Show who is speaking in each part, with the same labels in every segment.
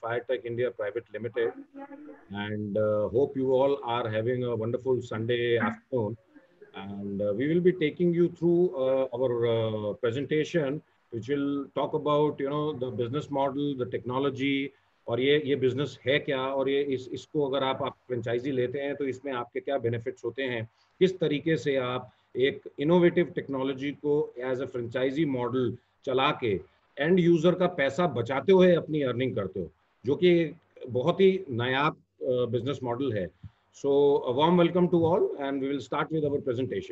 Speaker 1: Firetech India Private Limited, and hope you all are having a wonderful Sunday afternoon. And we will be taking you through our presentation, which will talk about the business model, the technology, और ये business है क्या, और ये इसको अगर आप franchise लेते हैं तो इसमें आपके क्या बेनिफिट्स होते हैं, किस तरीके से आप एक इनोवेटिव टेक्नोलॉजी को एज अ फ्रेंचाइजी मॉडल चला के एंड यूजर का पैसा बचाते हुए अपनी अर्निंग करते हो, जो कि बहुत ही नायाब बिजनेस मॉडल है. So a warm welcome to all, and we will start with our presentation.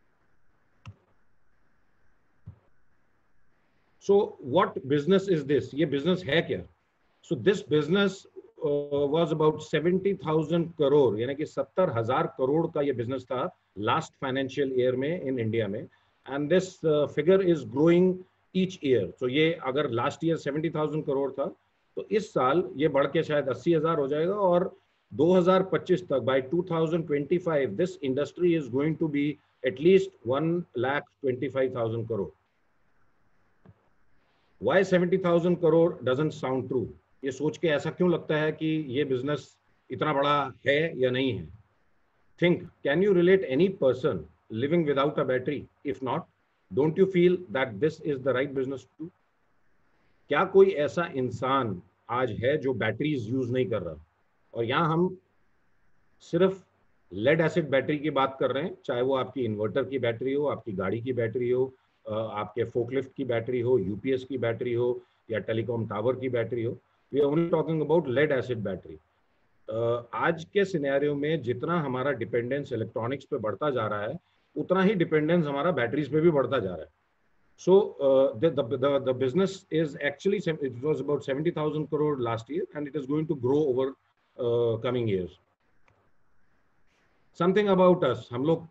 Speaker 1: So what business is this? ये business है क्या? So this business was about 70,000 crore, यानी कि 70,000 करोड़ का ये business था last financial year में in India में, and this figure is growing each year. So ये अगर last year 70,000 करोड़ था, तो इस साल ये बढ़ के शायद 80,000 हो जाएगा, और 2025 तक, by 2025, this industry is going to be at least 1,25,000 crore. Why 70,000 crore doesn't sound true? ये सोच के ऐसा क्यों लगता है कि ये बिजनेस इतना बड़ा है या नहीं है? Think, can you relate any person living without a battery? If not, don't you feel that this is the right business to do? क्या कोई ऐसा इंसान आज है जो बैटरीज यूज नहीं कर रहा? और यहाँ हम सिर्फ लेड एसिड बैटरी की बात कर रहे हैं, चाहे वो आपकी इन्वर्टर की बैटरी हो, आपकी गाड़ी की बैटरी हो, आपके फोकलिफ्ट की बैटरी हो, यूपीएस की बैटरी हो, या टेलीकॉम टावर की बैटरी हो. We are only talking about lead acid battery. आज के सिनेरियो में जितना हमारा डिपेंडेंस इलेक्ट्रॉनिक्स पे बढ़ता जा रहा है, उतना ही डिपेंडेंस हमारा बैटरीज पे भी बढ़ता जा रहा है. So the business is actually, it was about 70,000 crore last year, and it is going to grow over coming years. Something about us, हम लोग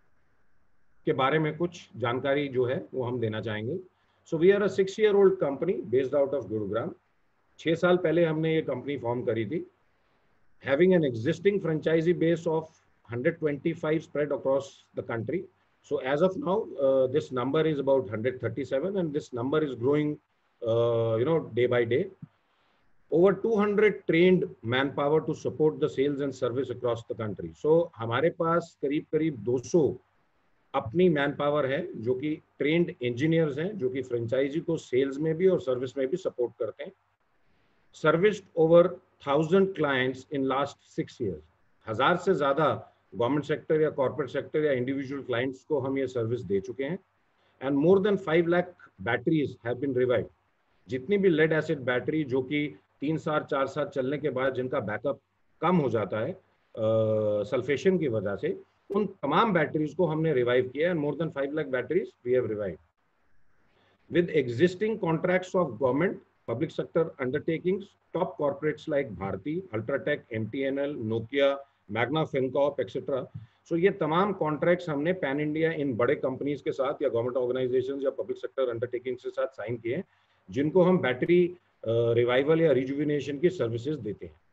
Speaker 1: के बारे में कुछ जानकारी जो है वो हम देना चाहेंगे. So we are a 6-year-old company based out of Gurugram. 6 साल पहले हमने ये कंपनी फॉर्म करी थी, having an existing franchisee base of 125 spread across the country. So as of now, this number is about 137, and this number is growing, day by day. Over 200 trained manpower to support the sales and service across the country. So हमारे पास करीब 200 अपनी man power है, जो कि trend engineers हैं, जो कि franchise को सेल्स में भी और सर्विस में भी सपोर्ट करते हैं. Serviced over 1000 clients in last 6 years. 1000 से ज्यादा गवर्नमेंट सेक्टर या कॉर्पोरेट सेक्टर या इंडिविजुअल क्लाइंट्स को हम ये सर्विस दे चुके हैं. And more than 5 lakh batteries have been revived. जितनी भी लेड एसिड बैटरी जो कि 3 साल 4 साल चलने के बाद जिनका बैकअप कम हो जाता है सल्फेशन की वजह से, उन तमाम बैटरीज को हमने रिवाइव किया. And more than 5 lakh batteries we have revived with existing contracts of government, public sector undertakings, top corporates like Bharti, Ultratech, MTNL, Nokia, Magna Fincorp, etc. So ये तमाम कॉन्ट्रैक्ट्स हमने पैन इंडिया इन बड़े companies के साथ या government organisations या public sector undertakings के साथ साइन किए हैं, जिनको हम बैटरी रिवाइवल या रिजुविनेशन की सर्विसेज देते हैं.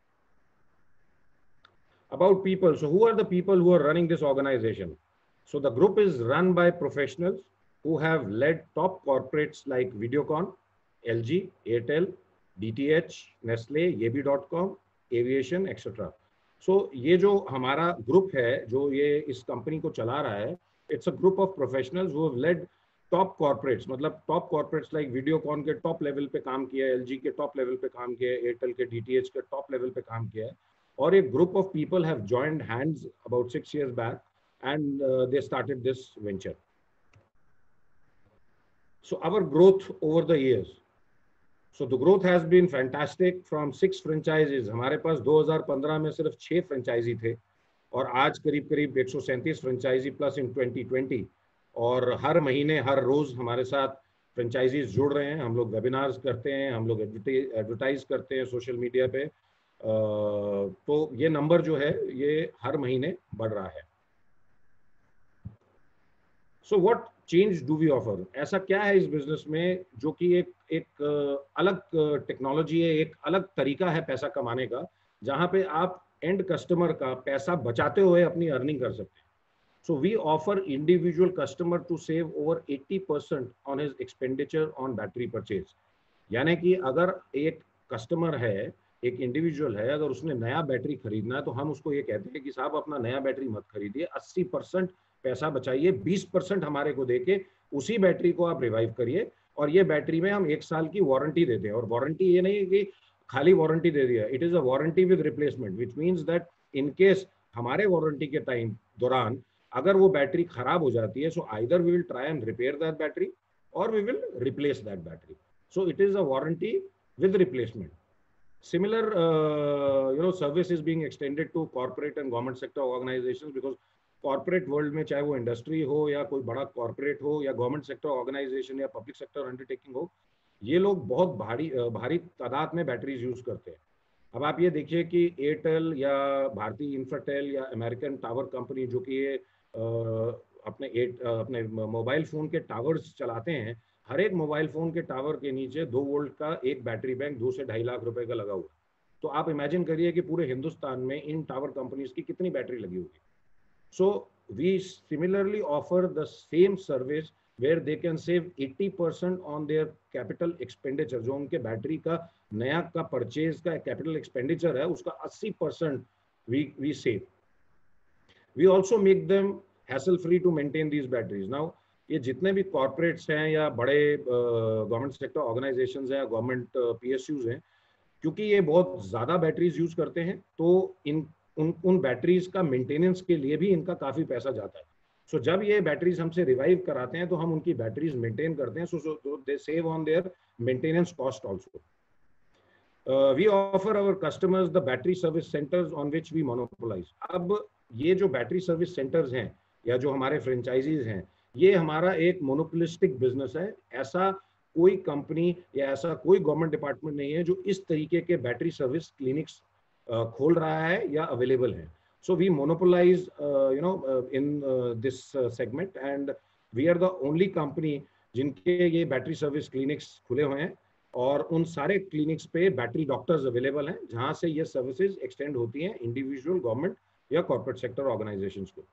Speaker 1: About people, so who are the people who are running this organization? So the group is run by professionals who have led top corporates like Videocon, LG, Airtel, DTH, Nestle, Yebi.com, Aviation, etc. So ये जो हमारा group है जो ये इस company को चला रहा है, it's a group of professionals who have led top corporates, मतलब top corporates like Videocon के top level पे काम किया है, LG के top level पे काम किया है, Airtel के DTH के top level पे काम किया है. और एक group of people have joined hands about 6 years back, and they started this venture. So our growth over the years. So the growth has been fantastic from 6 franchises. हमारे पास 2015 में सिर्फ 6 फ्रेंचाइजी थे, और आज करीब 137 फ्रेंचाइजी प्लस इन 2020. और हर महीने हर रोज हमारे साथ फ्रेंचाइजीज जुड़ रहे हैं. हम लोग वेबिनार्स करते हैं, हम लोग एडवर्टाइज करते हैं सोशल मीडिया पे. तो ये नंबर जो है ये हर महीने बढ़ रहा है. So what change do we offer? ऐसा क्या है इस बिजनेस में जो कि एक अलग टेक्नोलॉजी है, एक अलग तरीका है पैसा कमाने का, जहां पे आप एंड कस्टमर का पैसा बचाते हुए अपनी अर्निंग कर सकते हैं. So we offer individual customer to save over 80% on his expenditure on battery purchase. यानी कि अगर एक कस्टमर है एक इंडिविजुअल है, अगर उसने नया बैटरी खरीदना है तो हम उसको ये कहते हैं कि साहब अपना नया बैटरी मत खरीदिए, 80% पैसा बचाइए, 20% हमारे को देके उसी बैटरी को आप रिवाइव करिए, और ये बैटरी में हम 1 साल की वारंटी देते हैं। और वारंटी ये नहीं है कि खाली वारंटी दे दिया, it is a warranty with replacement, which means that in case हमारे वारंटी के टाइम दौरान अगर वो बैटरी खराब हो जाती है, so either we will try and repair that battery और we will replace that battery. So it is a warranty with replacement. Similar, service is being extended to corporate and government sector organizations, because corporate world में चाहे वो industry हो या कोई बड़ा corporate हो या गवर्नमेंट सेक्टर ऑर्गेनाइजेशन या पब्लिक सेक्टर अंडरटेकिंग हो, ये लोग बहुत भारी तादाद में बैटरीज यूज करते हैं। अब आप ये देखिए कि एयरटेल या भारतीय इंफ्राटेल या अमेरिकन टावर कंपनी, जो कि ये अपने मोबाइल फोन के टावर्स चलाते हैं, हर एक मोबाइल फोन के टावर के नीचे 2 वोल्ट का एक बैटरी बैंक 2 से 2.5 लाख रुपए का लगा हुआ है। तो आप इमेजिन करिए कि पूरे हिंदुस्तान में इन टावर कंपनीज की कितनी बैटरी लगी होगी। So we similarly offer the same service where they can save 80% on their capital expenditure. जो उनके बैटरी का नया का परचेज का कैपिटल एक्सपेंडिचर है, उसका 80% we save. We also make them hassle free to maintain these batteries. Now ये जितने भी कॉर्पोरेट्स हैं या बड़े गवर्नमेंट सेक्टर ऑर्गेनाइजेशंस हैं या गवर्नमेंट पीएसयूज हैं, क्योंकि ये बहुत ज़्यादा बैटरीज यूज करते हैं, तो उन बैटरीज का मेंटेनेंस के लिए भी इनका काफ़ी पैसा जाता है। सो जब ये बैटरीज हमसे रिवाइव कराते हैं तो हम उनकी बैटरीज मेंटेन करते हैं, so they save on their maintenance cost also. We offer our customers the battery service centres on which we monopolise. अब ये जो बैटरी सर्विस सेंटर्स हैं या जो हमारे फ्रेंचाइजीज हैं, ये हमारा एक मोनोपोलिस्टिक बिजनेस है। ऐसा कोई कंपनी या ऐसा कोई गवर्नमेंट डिपार्टमेंट नहीं है जो इस तरीके के बैटरी सर्विस क्लिनिक्स खोल रहा है या अवेलेबल है। So we monopolise in this segment and we are the only company जिनके ये बैटरी सर्विस क्लिनिक्स खुले हुए हैं, और उन सारे क्लिनिक्स पे बैटरी डॉक्टर्स अवेलेबल हैं, जहां से ये सर्विसेज एक्सटेंड होती हैं इंडिविजुअल गवर्नमेंट या कॉर्पोरेट सेक्टर ऑर्गेनाइजेशंस को।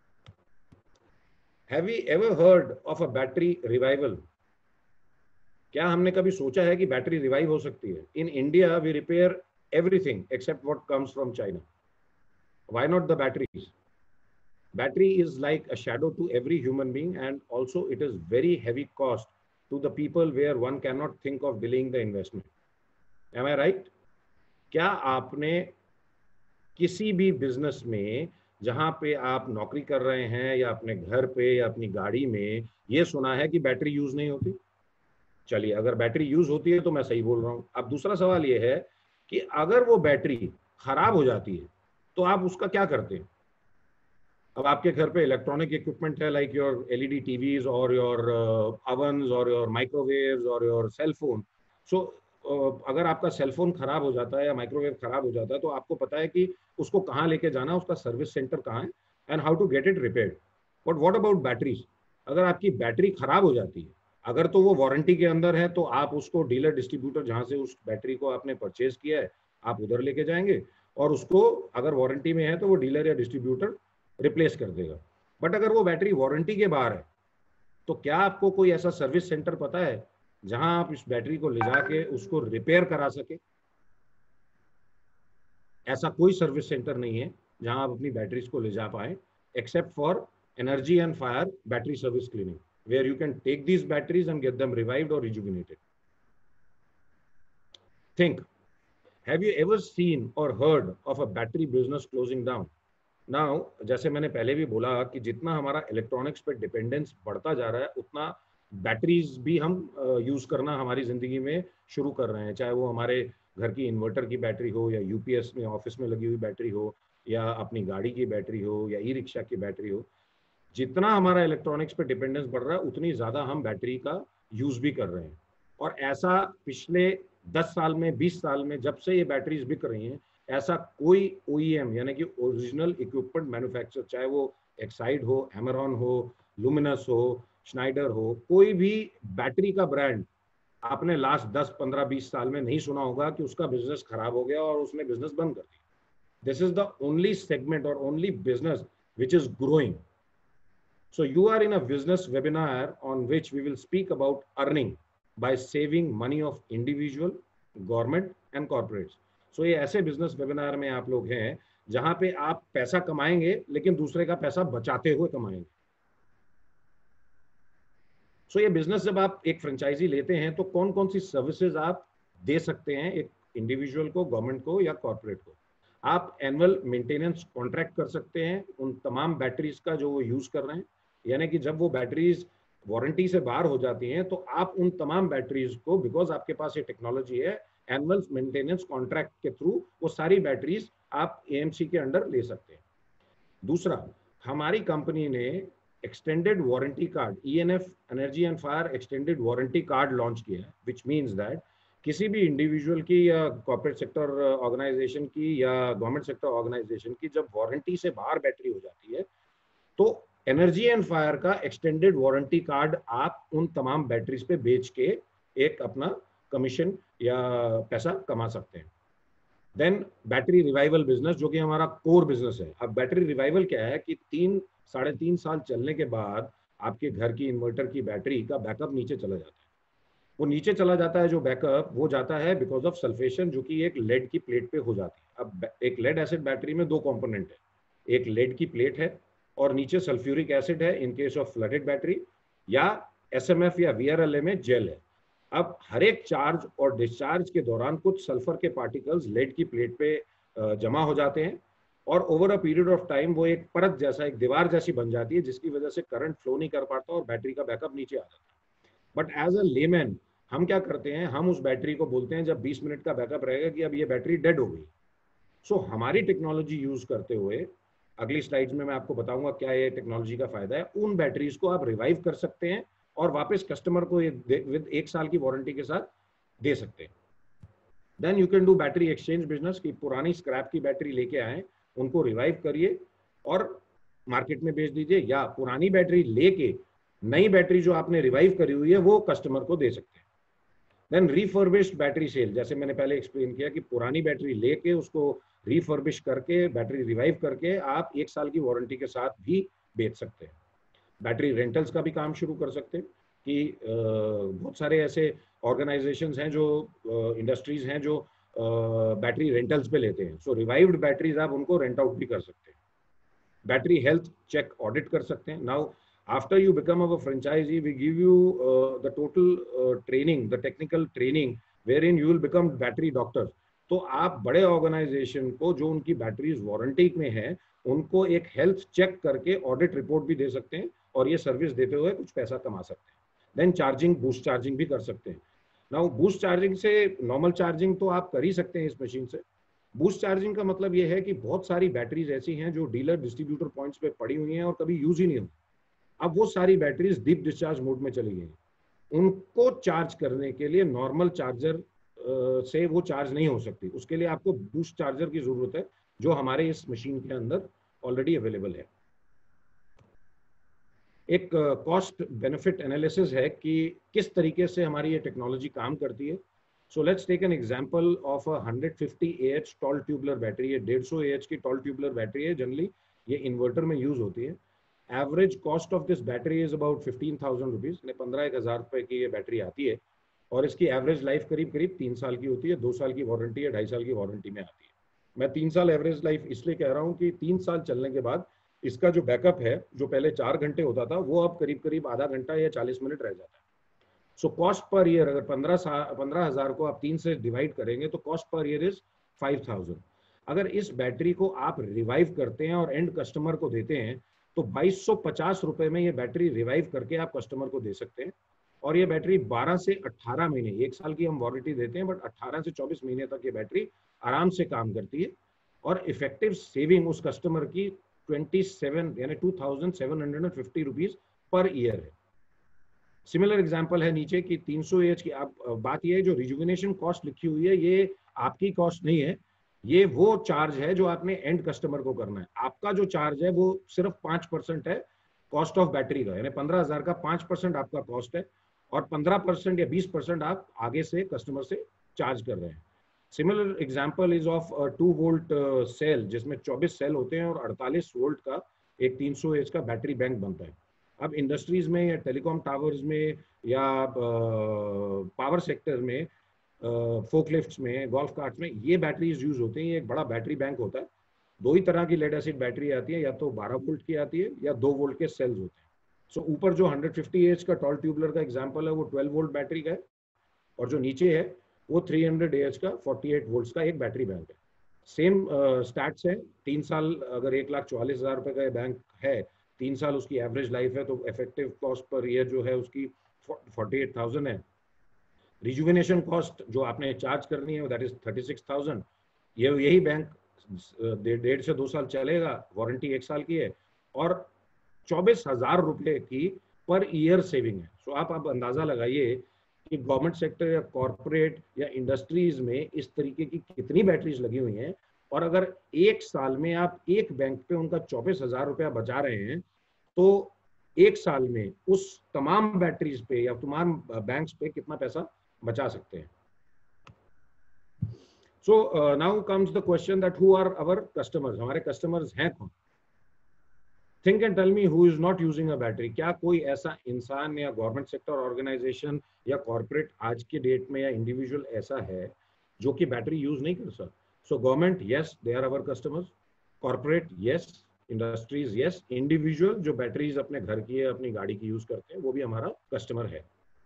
Speaker 1: Have we ever heard of a battery revival? क्या हमने कभी सोचा है कि बैटरी रिवाइव हो सकती है? In India, we repair everything except what comes from China. Why not the batteries? Battery is like a shadow to every human being, and also it is very heavy cost to the people where one cannot think of delaying the investment. Am I right? क्या आपने किसी भी business में जहां पे आप नौकरी कर रहे हैं या अपने घर पे या अपनी गाड़ी में ये सुना है कि बैटरी यूज नहीं होती? चलिए, अगर बैटरी यूज होती है तो मैं सही बोल रहा हूँ। अब दूसरा सवाल ये है कि अगर वो बैटरी खराब हो जाती है तो आप उसका क्या करते हैं? अब आपके घर पे इलेक्ट्रॉनिक इक्विपमेंट है, लाइक योर एलईडी टीवीज और योर ovens और योर माइक्रोवेव्स और योर सेल फोन। सो अगर आपका सेलफोन खराब हो जाता है या माइक्रोवेव खराब हो जाता है तो आपको पता है कि उसको कहाँ लेके जाना, उसका सर्विस सेंटर कहाँ है, and how to get it repaired. But what about batteries? अगर आपकी बैटरी खराब हो जाती है, अगर तो वो वारंटी के अंदर है, तो आप उसको डीलर डिस्ट्रीब्यूटर जहाँ से उस बैटरी को आपने परचेज किया है, आप उधर लेके जाएंगे, और उसको अगर वारंटी में है तो वो डीलर या डिस्ट्रीब्यूटर रिप्लेस कर देगा। बट अगर वो बैटरी वारंटी के बाहर है, तो क्या आपको कोई ऐसा सर्विस सेंटर पता है जहां आप इस बैटरी को ले जाके उसको रिपेयर करा सके? ऐसा कोई सर्विस सेंटर नहीं है जहां आप अपनी बैटरीज को ले जा पाए, except for energy and fire battery service clinic, where you can take these batteries and get them revived और rejuvenated. Think, have you ever seen और heard of a battery business closing down? Now, जैसे मैंने पहले भी बोला कि जितना हमारा इलेक्ट्रॉनिक्स पे डिपेंडेंस बढ़ता जा रहा है, उतना बैटरीज भी हम यूज करना हमारी जिंदगी में शुरू कर रहे हैं, चाहे वो हमारे घर की इन्वर्टर की बैटरी हो या यूपीएस में ऑफिस में लगी हुई बैटरी हो या अपनी गाड़ी की बैटरी हो या ई रिक्शा की बैटरी हो। जितना हमारा इलेक्ट्रॉनिक्स पे डिपेंडेंस बढ़ रहा है, उतनी ज़्यादा हम बैटरी का यूज भी कर रहे हैं। और ऐसा पिछले 10 साल में, 20 साल में, जब से ये बैटरीज बिक रही हैं, ऐसा कोई OEM यानी कि ओरिजिनल इक्विपमेंट मैन्युफैक्चर, चाहे वो एक्साइड हो, एमरॉन हो, लुमिनस हो, श्नाइडर हो, कोई भी बैटरी का ब्रांड आपने लास्ट 10, 15, 20 साल में नहीं सुना होगा कि उसका बिजनेस खराब हो गया और उसने बिजनेस बंद कर दिया। This is the only segment और only business which is growing. So you are in a business webinar on which we will speak about earning by saving money of individual, government and corporates. So ये ऐसे business webinar में आप लोग हैं जहां पे आप पैसा कमाएंगे लेकिन दूसरे का पैसा बचाते हुए कमाएंगे। सो ये बिजनेस जब आप एक फ्रेंचाइजी लेते हैं तो कौन कौन सी सर्विसेज आप दे सकते हैं एक इंडिविजुअल को, गवर्नमेंट को या कॉर्पोरेट को। आप एनुअल मेंटेनेंस कॉन्ट्रैक्ट कर सकते हैं उन तमाम बैटरीज का जो वो यूज कर रहे हैं, यानी कि जब वो बैटरीज वारंटी से बाहर हो जाती हैं तो आप उन तमाम बैटरीज को, बिकॉज आपके पास ये टेक्नोलॉजी है, एनुअल मेंटेनेंस कॉन्ट्रैक्ट के थ्रू वो सारी बैटरीज आप एएमसी के अंडर ले सकते हैं। दूसरा, हमारी कंपनी ने extended warranty card, ENF energy and fire extended warranty card launch किया है, विच मीन्स दैट किसी भी इंडिविजुअल की या कॉर्पोरेट सेक्टर ऑर्गेनाइजेशन की या गवर्नमेंट सेक्टर ऑर्गेनाइजेशन की जब वारंटी से बाहर बैटरी हो जाती है तो एनर्जी एंड फायर का एक्सटेंडेड वारंटी कार्ड आप उन तमाम बैटरीज पे बेच के एक अपना कमीशन या पैसा कमा सकते हैं। देन बैटरी रिवाइवल बिजनेस, जो कि हमारा कोर बिजनेस है। अब बैटरी रिवाइवल क्या है कि 3-3.5 साल चलने के बाद आपके घर की इन्वर्टर की बैटरी का बैकअप नीचे चला जाता है। वो नीचे चला जाता है जो बैकअप, वो जाता है बिकॉज ऑफ सल्फेशन, जो कि एक लेड की प्लेट पे हो जाती है। अब एक लेड एसिड बैटरी में 2 कंपोनेंट है, एक लेड की प्लेट है और नीचे सल्फ्यूरिक एसिड है in case of flooded battery, या एसएमएफ या वीआरएलए में जेल है। अब हर एक चार्ज और डिस्चार्ज के दौरान कुछ सल्फर के पार्टिकल्स लेड की प्लेट पे जमा हो जाते हैं और over a period of time वो एक परत जैसा, एक दीवार जैसी बन जाती है, जिसकी वजह से करंट फ्लो नहीं कर पाता और बैटरी का बैकअप नीचे आ जाता है। बट एज अ लेमैन हम क्या करते हैं, हम उस बैटरी को बोलते हैं जब 20 मिनट का बैकअप रहेगा कि अब ये बैटरी डेड हो गई। सो हमारी टेक्नोलॉजी यूज करते हुए, अगली स्लाइड्स में मैं आपको बताऊंगा क्या ये टेक्नोलॉजी का फायदा है, उन बैटरीज को आप रिवाइव कर सकते हैं और वापस कस्टमर को विद 1 साल की वारंटी के साथ दे सकते हैं। Then you can do battery exchange business, की पुरानी स्क्रैप की बैटरी लेके आए, उनको रिवाइव करिए और मार्केट में बेच दीजिए, या पुरानी बैटरी लेके नई बैटरी जो आपने रिवाइव करी हुई है वो कस्टमर को दे सकते हैं। देन रिफर्बिश्ड बैटरी सेल, जैसे मैंने पहले एक्सप्लेन किया कि पुरानी बैटरी लेके उसको रिफर्बिश करके बैटरी रिवाइव करके आप 1 साल की वारंटी के साथ भी बेच सकते हैं। बैटरी रेंटल्स का भी काम शुरू कर सकते हैं कि बहुत सारे ऐसे ऑर्गेनाइजेशंस हैं जो इंडस्ट्रीज हैं जो बैटरी रेंटल्स पे लेते हैं। सो रिवाइव्ड बैटरीज आप उनको रेंट आउट भी कर सकते हैं। बैटरी हेल्थ चेक ऑडिट कर सकते हैं। Now after you become our franchisee, we give you the total training, the technical training, wherein you will become battery doctor. तो आप बड़े ऑर्गेनाइजेशन को जो उनकी बैटरीज वारंटी में है उनको एक हेल्थ चेक करके ऑडिट रिपोर्ट भी दे सकते हैं और ये सर्विस देते हुए कुछ पैसा कमा सकते हैं। देन चार्जिंग, बूस्ट चार्जिंग भी कर सकते हैं। नाउ बूस्ट चार्जिंग से नॉर्मल चार्जिंग तो आप कर ही सकते हैं इस मशीन से। बूस्ट चार्जिंग का मतलब ये है कि बहुत सारी बैटरीज ऐसी हैं जो डीलर डिस्ट्रीब्यूटर पॉइंट्स पे पड़ी हुई हैं और कभी यूज ही नहीं होती। अब वो सारी बैटरीज डीप डिस्चार्ज मोड में चली गई, उनको चार्ज करने के लिए नॉर्मल चार्जर से वो चार्ज नहीं हो सकती, उसके लिए आपको बूस्ट चार्जर की जरूरत है जो हमारे इस मशीन के अंदर ऑलरेडी अवेलेबल है। एक कॉस्ट बेनिफिट एनालिसिस है कि किस तरीके से हमारी ये टेक्नोलॉजी काम करती है। So let's take an example of a 150 AH tall tubular battery है। 150 AH की टॉल ट्यूबुलर बैटरी है, जनरली ये इन्वर्टर में यूज होती है। Average cost of this battery is about 15,000 rupees, 15,000 रुपए की ये बैटरी आती है और इसकी एवरेज लाइफ करीब करीब 3 साल की होती है। 2 साल की वारंटी है, 2.5 साल की वारंटी में आती है। मैं 3 साल एवरेज लाइफ इसलिए कह रहा हूँ कि 3 साल चलने के बाद इसका जो बैकअप है, जो पहले 4 घंटे होता था, वो अब करीब करीब आधा घंटा या 40 मिनट रह जाता है। सो कॉस्ट पर ईयर, अगर 15,000 को आप 3 से डिवाइड करेंगे तो कॉस्ट पर ईयर इज 5,000। अगर इस बैटरी को आप रिवाइव करते हैं और एंड कस्टमर को देते हैं तो 2,250 रुपए में ये बैटरी रिवाइव करके आप कस्टमर को दे सकते हैं। और ये बैटरी 12 से 18 महीने, 1 साल की हम वारंटी देते हैं, बट 18 से 24 महीने तक ये बैटरी आराम से काम करती है। और इफेक्टिव सेविंग उस कस्टमर की 27 यानी 2,750 रुपीज पर ईयर है। सिमिलर एग्जांपल है नीचे की 300 AH की। आप बात ये है, जो रिजुविनेशन कॉस्ट लिखी हुई है ये आपकी कॉस्ट नहीं है, ये वो चार्ज है जो आपने एंड कस्टमर को करना है। आपका जो चार्ज है वो सिर्फ 5% है कॉस्ट ऑफ बैटरी का, यानी 15,000 का 5% आपका कॉस्ट है और 15% या 20% आप आगे से कस्टमर से चार्ज कर रहे हैं। Similar example is of 2 volt cell, जिसमें 24 सेल होते हैं और 48 वोल्ट का एक 300 AH का बैटरी बैंक बनता है। अब इंडस्ट्रीज में या टेलीकॉम टावर्स में या पावर सेक्टर में फोकलिफ्ट्स में, गोल्फ कार्ट में ये बैटरीज यूज होते हैं। ये एक बड़ा बैटरी बैंक होता है। दो ही तरह की लेड एसिड बैटरी आती है, या तो 12 वोल्ट की आती है या 2 वोल्ट के सेल्स होते हैं। सो ऊपर जो 150 एच का टॉल ट्यूबलर का एग्जांपल है वो 12 वोल्ट बैटरी का है, और जो नीचे है वो 300 एच का 48 वोल्ट्स का एक बैटरी बैंक है। सेम स्टैट्स है। 3 साल, अगर 1,44,000 रुपए का बैंक है, 3 साल उसकी एवरेज लाइफ है, तो इफेक्टिव कॉस्ट पर ईयर जो है उसकी 48,000 है। रिजुविनेशन कॉस्ट जो आपने चार्ज करनी है दैट इज 36,000। ये यही बैंक 1.5 से 2 साल चलेगा, वारंटी 1 साल की है, और 24,000 रुपए की पर ईयर सेविंग है। सो आप अंदाजा लगाइए कि गवर्नमेंट सेक्टर या कॉर्पोरेट या इंडस्ट्रीज में इस तरीके की कितनी बैटरीज लगी हुई हैं, और अगर 1 साल में आप एक बैंक पे उनका 24,000 रुपया बचा रहे हैं, तो 1 साल में उस तमाम बैटरीज पे या तमाम बैंक्स पे कितना पैसा बचा सकते हैं। So now comes the question that who are our customers, हमारे कस्टमर्स हैं कौन? Think and tell me who is not using a battery. क्या कोई ऐसा इंसान या गवर्नमेंट सेक्टर ऑर्गेनाइजेशन या कॉर्पोरेट आज के डेट में या इंडिविजुअल ऐसा है जो कि बैटरी यूज नहीं कर सकता? So government, yes, they are our customers. Corporate, yes. Industries, yes. Individual जो बैटरीज अपने घर की या अपनी गाड़ी की यूज करते हैं वो भी हमारा कस्टमर है।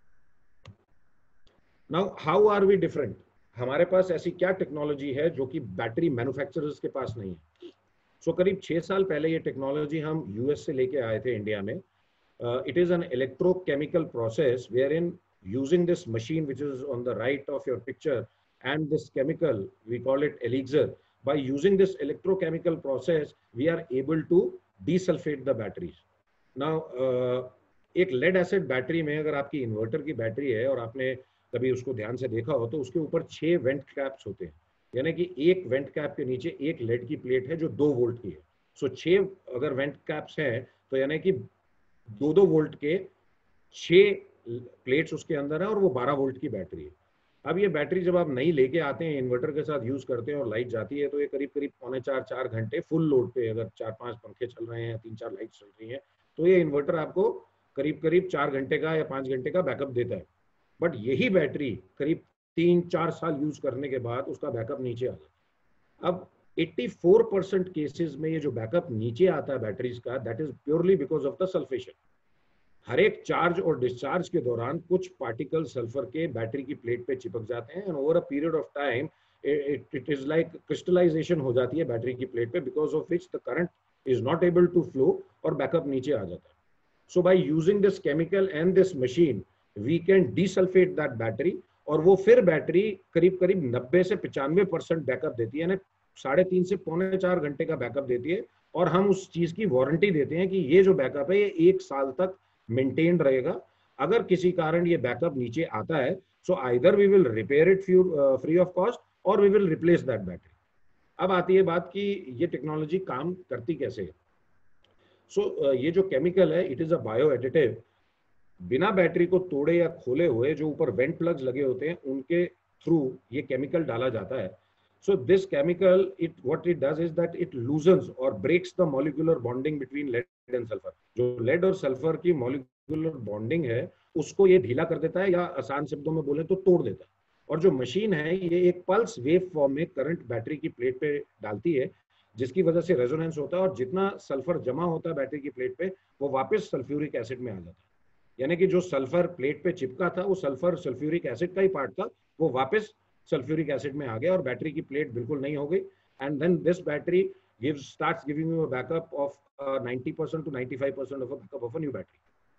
Speaker 1: Now how are we different? हमारे पास ऐसी क्या टेक्नोलॉजी है जो कि बैटरी मैन्युफैक्चरर्स के पास नहीं है? सो करीब 6 साल पहले ये टेक्नोलॉजी हम यूएस से लेके आए थे इंडिया में। It is an electrochemical process where in using this machine which is on the right of your picture and this chemical, we call it elixir. By using this electrochemical process we are able to desulfate the batteries. Now एक lead acid battery में अगर आपकी inverter की battery है और आपने कभी उसको ध्यान से देखा हो तो उसके ऊपर 6 वेंट कैप्स होते हैं, यानी कि एक वेंट कैप के नीचे एक लेड की प्लेट है जो 2 वोल्ट की है। सो 6 अगर वेंट कैप्स हैं तो यानी कि 2-2 वोल्ट के 6 प्लेट्स उसके अंदर है, और वो 12 वोल्ट की बैटरी है। अब ये बैटरी जब आप नई लेके आते हैं, इन्वर्टर के साथ यूज करते हैं और लाइट जाती है, तो ये करीब करीब 3.25-4 घंटे फुल लोड पे, अगर 4-5 पंखे चल रहे हैं, 3-4 लाइट चल रही हैं, तो ये इन्वर्टर आपको करीब करीब 4 घंटे का या 5 घंटे का बैकअप देता है। बट यही बैटरी करीब 3-4 साल यूज करने के बाद उसका बैकअप नीचे आ जाता है। अब 84% केसेस में ये जो बैकअप नीचे आता है बैटरीज का, that is purely because of the sulphation. हर एक चार्ज और डिस्चार्ज के दौरान कुछ पार्टिकल सल्फर के बैटरी की प्लेट पे चिपक जाते हैं, and over a period of time it is like crystallisation हो जाती है बैटरी की प्लेट पे, because of which the current is not able to flow और बैकअप नीचे आ जाता है। So by using this chemical and this machine we can desulphate that battery, और वो फिर बैटरी करीब करीब 90 से 95% बैकअप देती है, 3.5 से 3.25 घंटे का बैकअप देती है। और हम उस चीज की वारंटी देते हैं कि ये जो बैकअप है ये 1 साल तक मेंटेन रहेगा। अगर किसी कारण ये बैकअप नीचे आता है, so either we will repair it free of cost और we will replace that battery. अब आती है बात कि ये टेक्नोलॉजी काम करती कैसे है। सो ये जो केमिकल है it is a bio additive. बिना बैटरी को तोड़े या खोले हुए जो ऊपर वेंट प्लग्स लगे होते हैं उनके थ्रू ये केमिकल डाला जाता है। So this chemical, what it does is that it loosens or breaks the molecular bonding between lead and sulfur. जो lead और sulfur की molecular bonding है उसको ये ढीला कर देता है, या आसान शब्दों में बोले तो तोड़ देता है। और जो मशीन है ये एक पल्स वेव फॉर्म में करंट बैटरी की प्लेट पे डालती है, जिसकी वजह से रेजोनेंस होता है, और जितना सल्फर जमा होता है बैटरी की प्लेट पे वो वापस सल्फ्यूरिक एसिड में आ जाता है। यानी कि जो सल्फर प्लेट पे चिपका था वो सल्फर सल्फ्यूरिक एसिड का ही पार्ट था, वो वापस सल्फ्यूरिक एसिड में आ गया और बैटरी की प्लेट बिल्कुल नहीं हो गई। And then this battery starts giving you a backup of 90% to 95% of a backup of a new battery.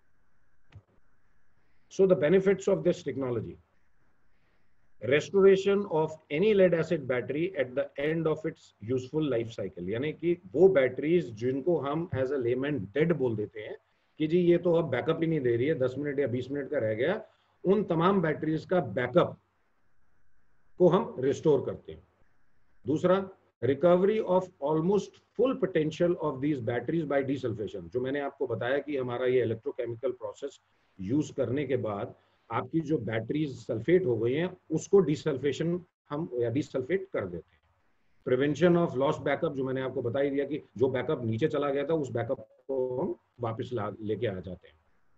Speaker 1: So the benefits of this technology: restoration of any lead acid battery at the end of its useful life cycle. यानी कि वो batteries जिनको हम as a layman dead बोल देते हैं कि जी ये तो अब बैकअप ही नहीं दे रही है, 10 मिनट या 20 मिनट का रह गया, उन तमाम बैटरीज का बैकअप को हम रिस्टोर करते हैं। दूसरा, recovery of almost full potential of these batteries by desulphation. जो मैंने आपको बताया कि हमारा ये इलेक्ट्रोकेमिकल प्रोसेस यूज करने के बाद आपकी जो बैटरीज सल्फेट हो गई हैं उसको डीसल्फेशन हम या डीसल्फेट कर देते हैं। प्रिवेंशन ऑफ लॉस्ट बैकअप, जो मैंने आपको बता ही दिया कि जो बैकअप नीचे चला गया था उस बैकअप को हम वापस लेके आ जाते हैं।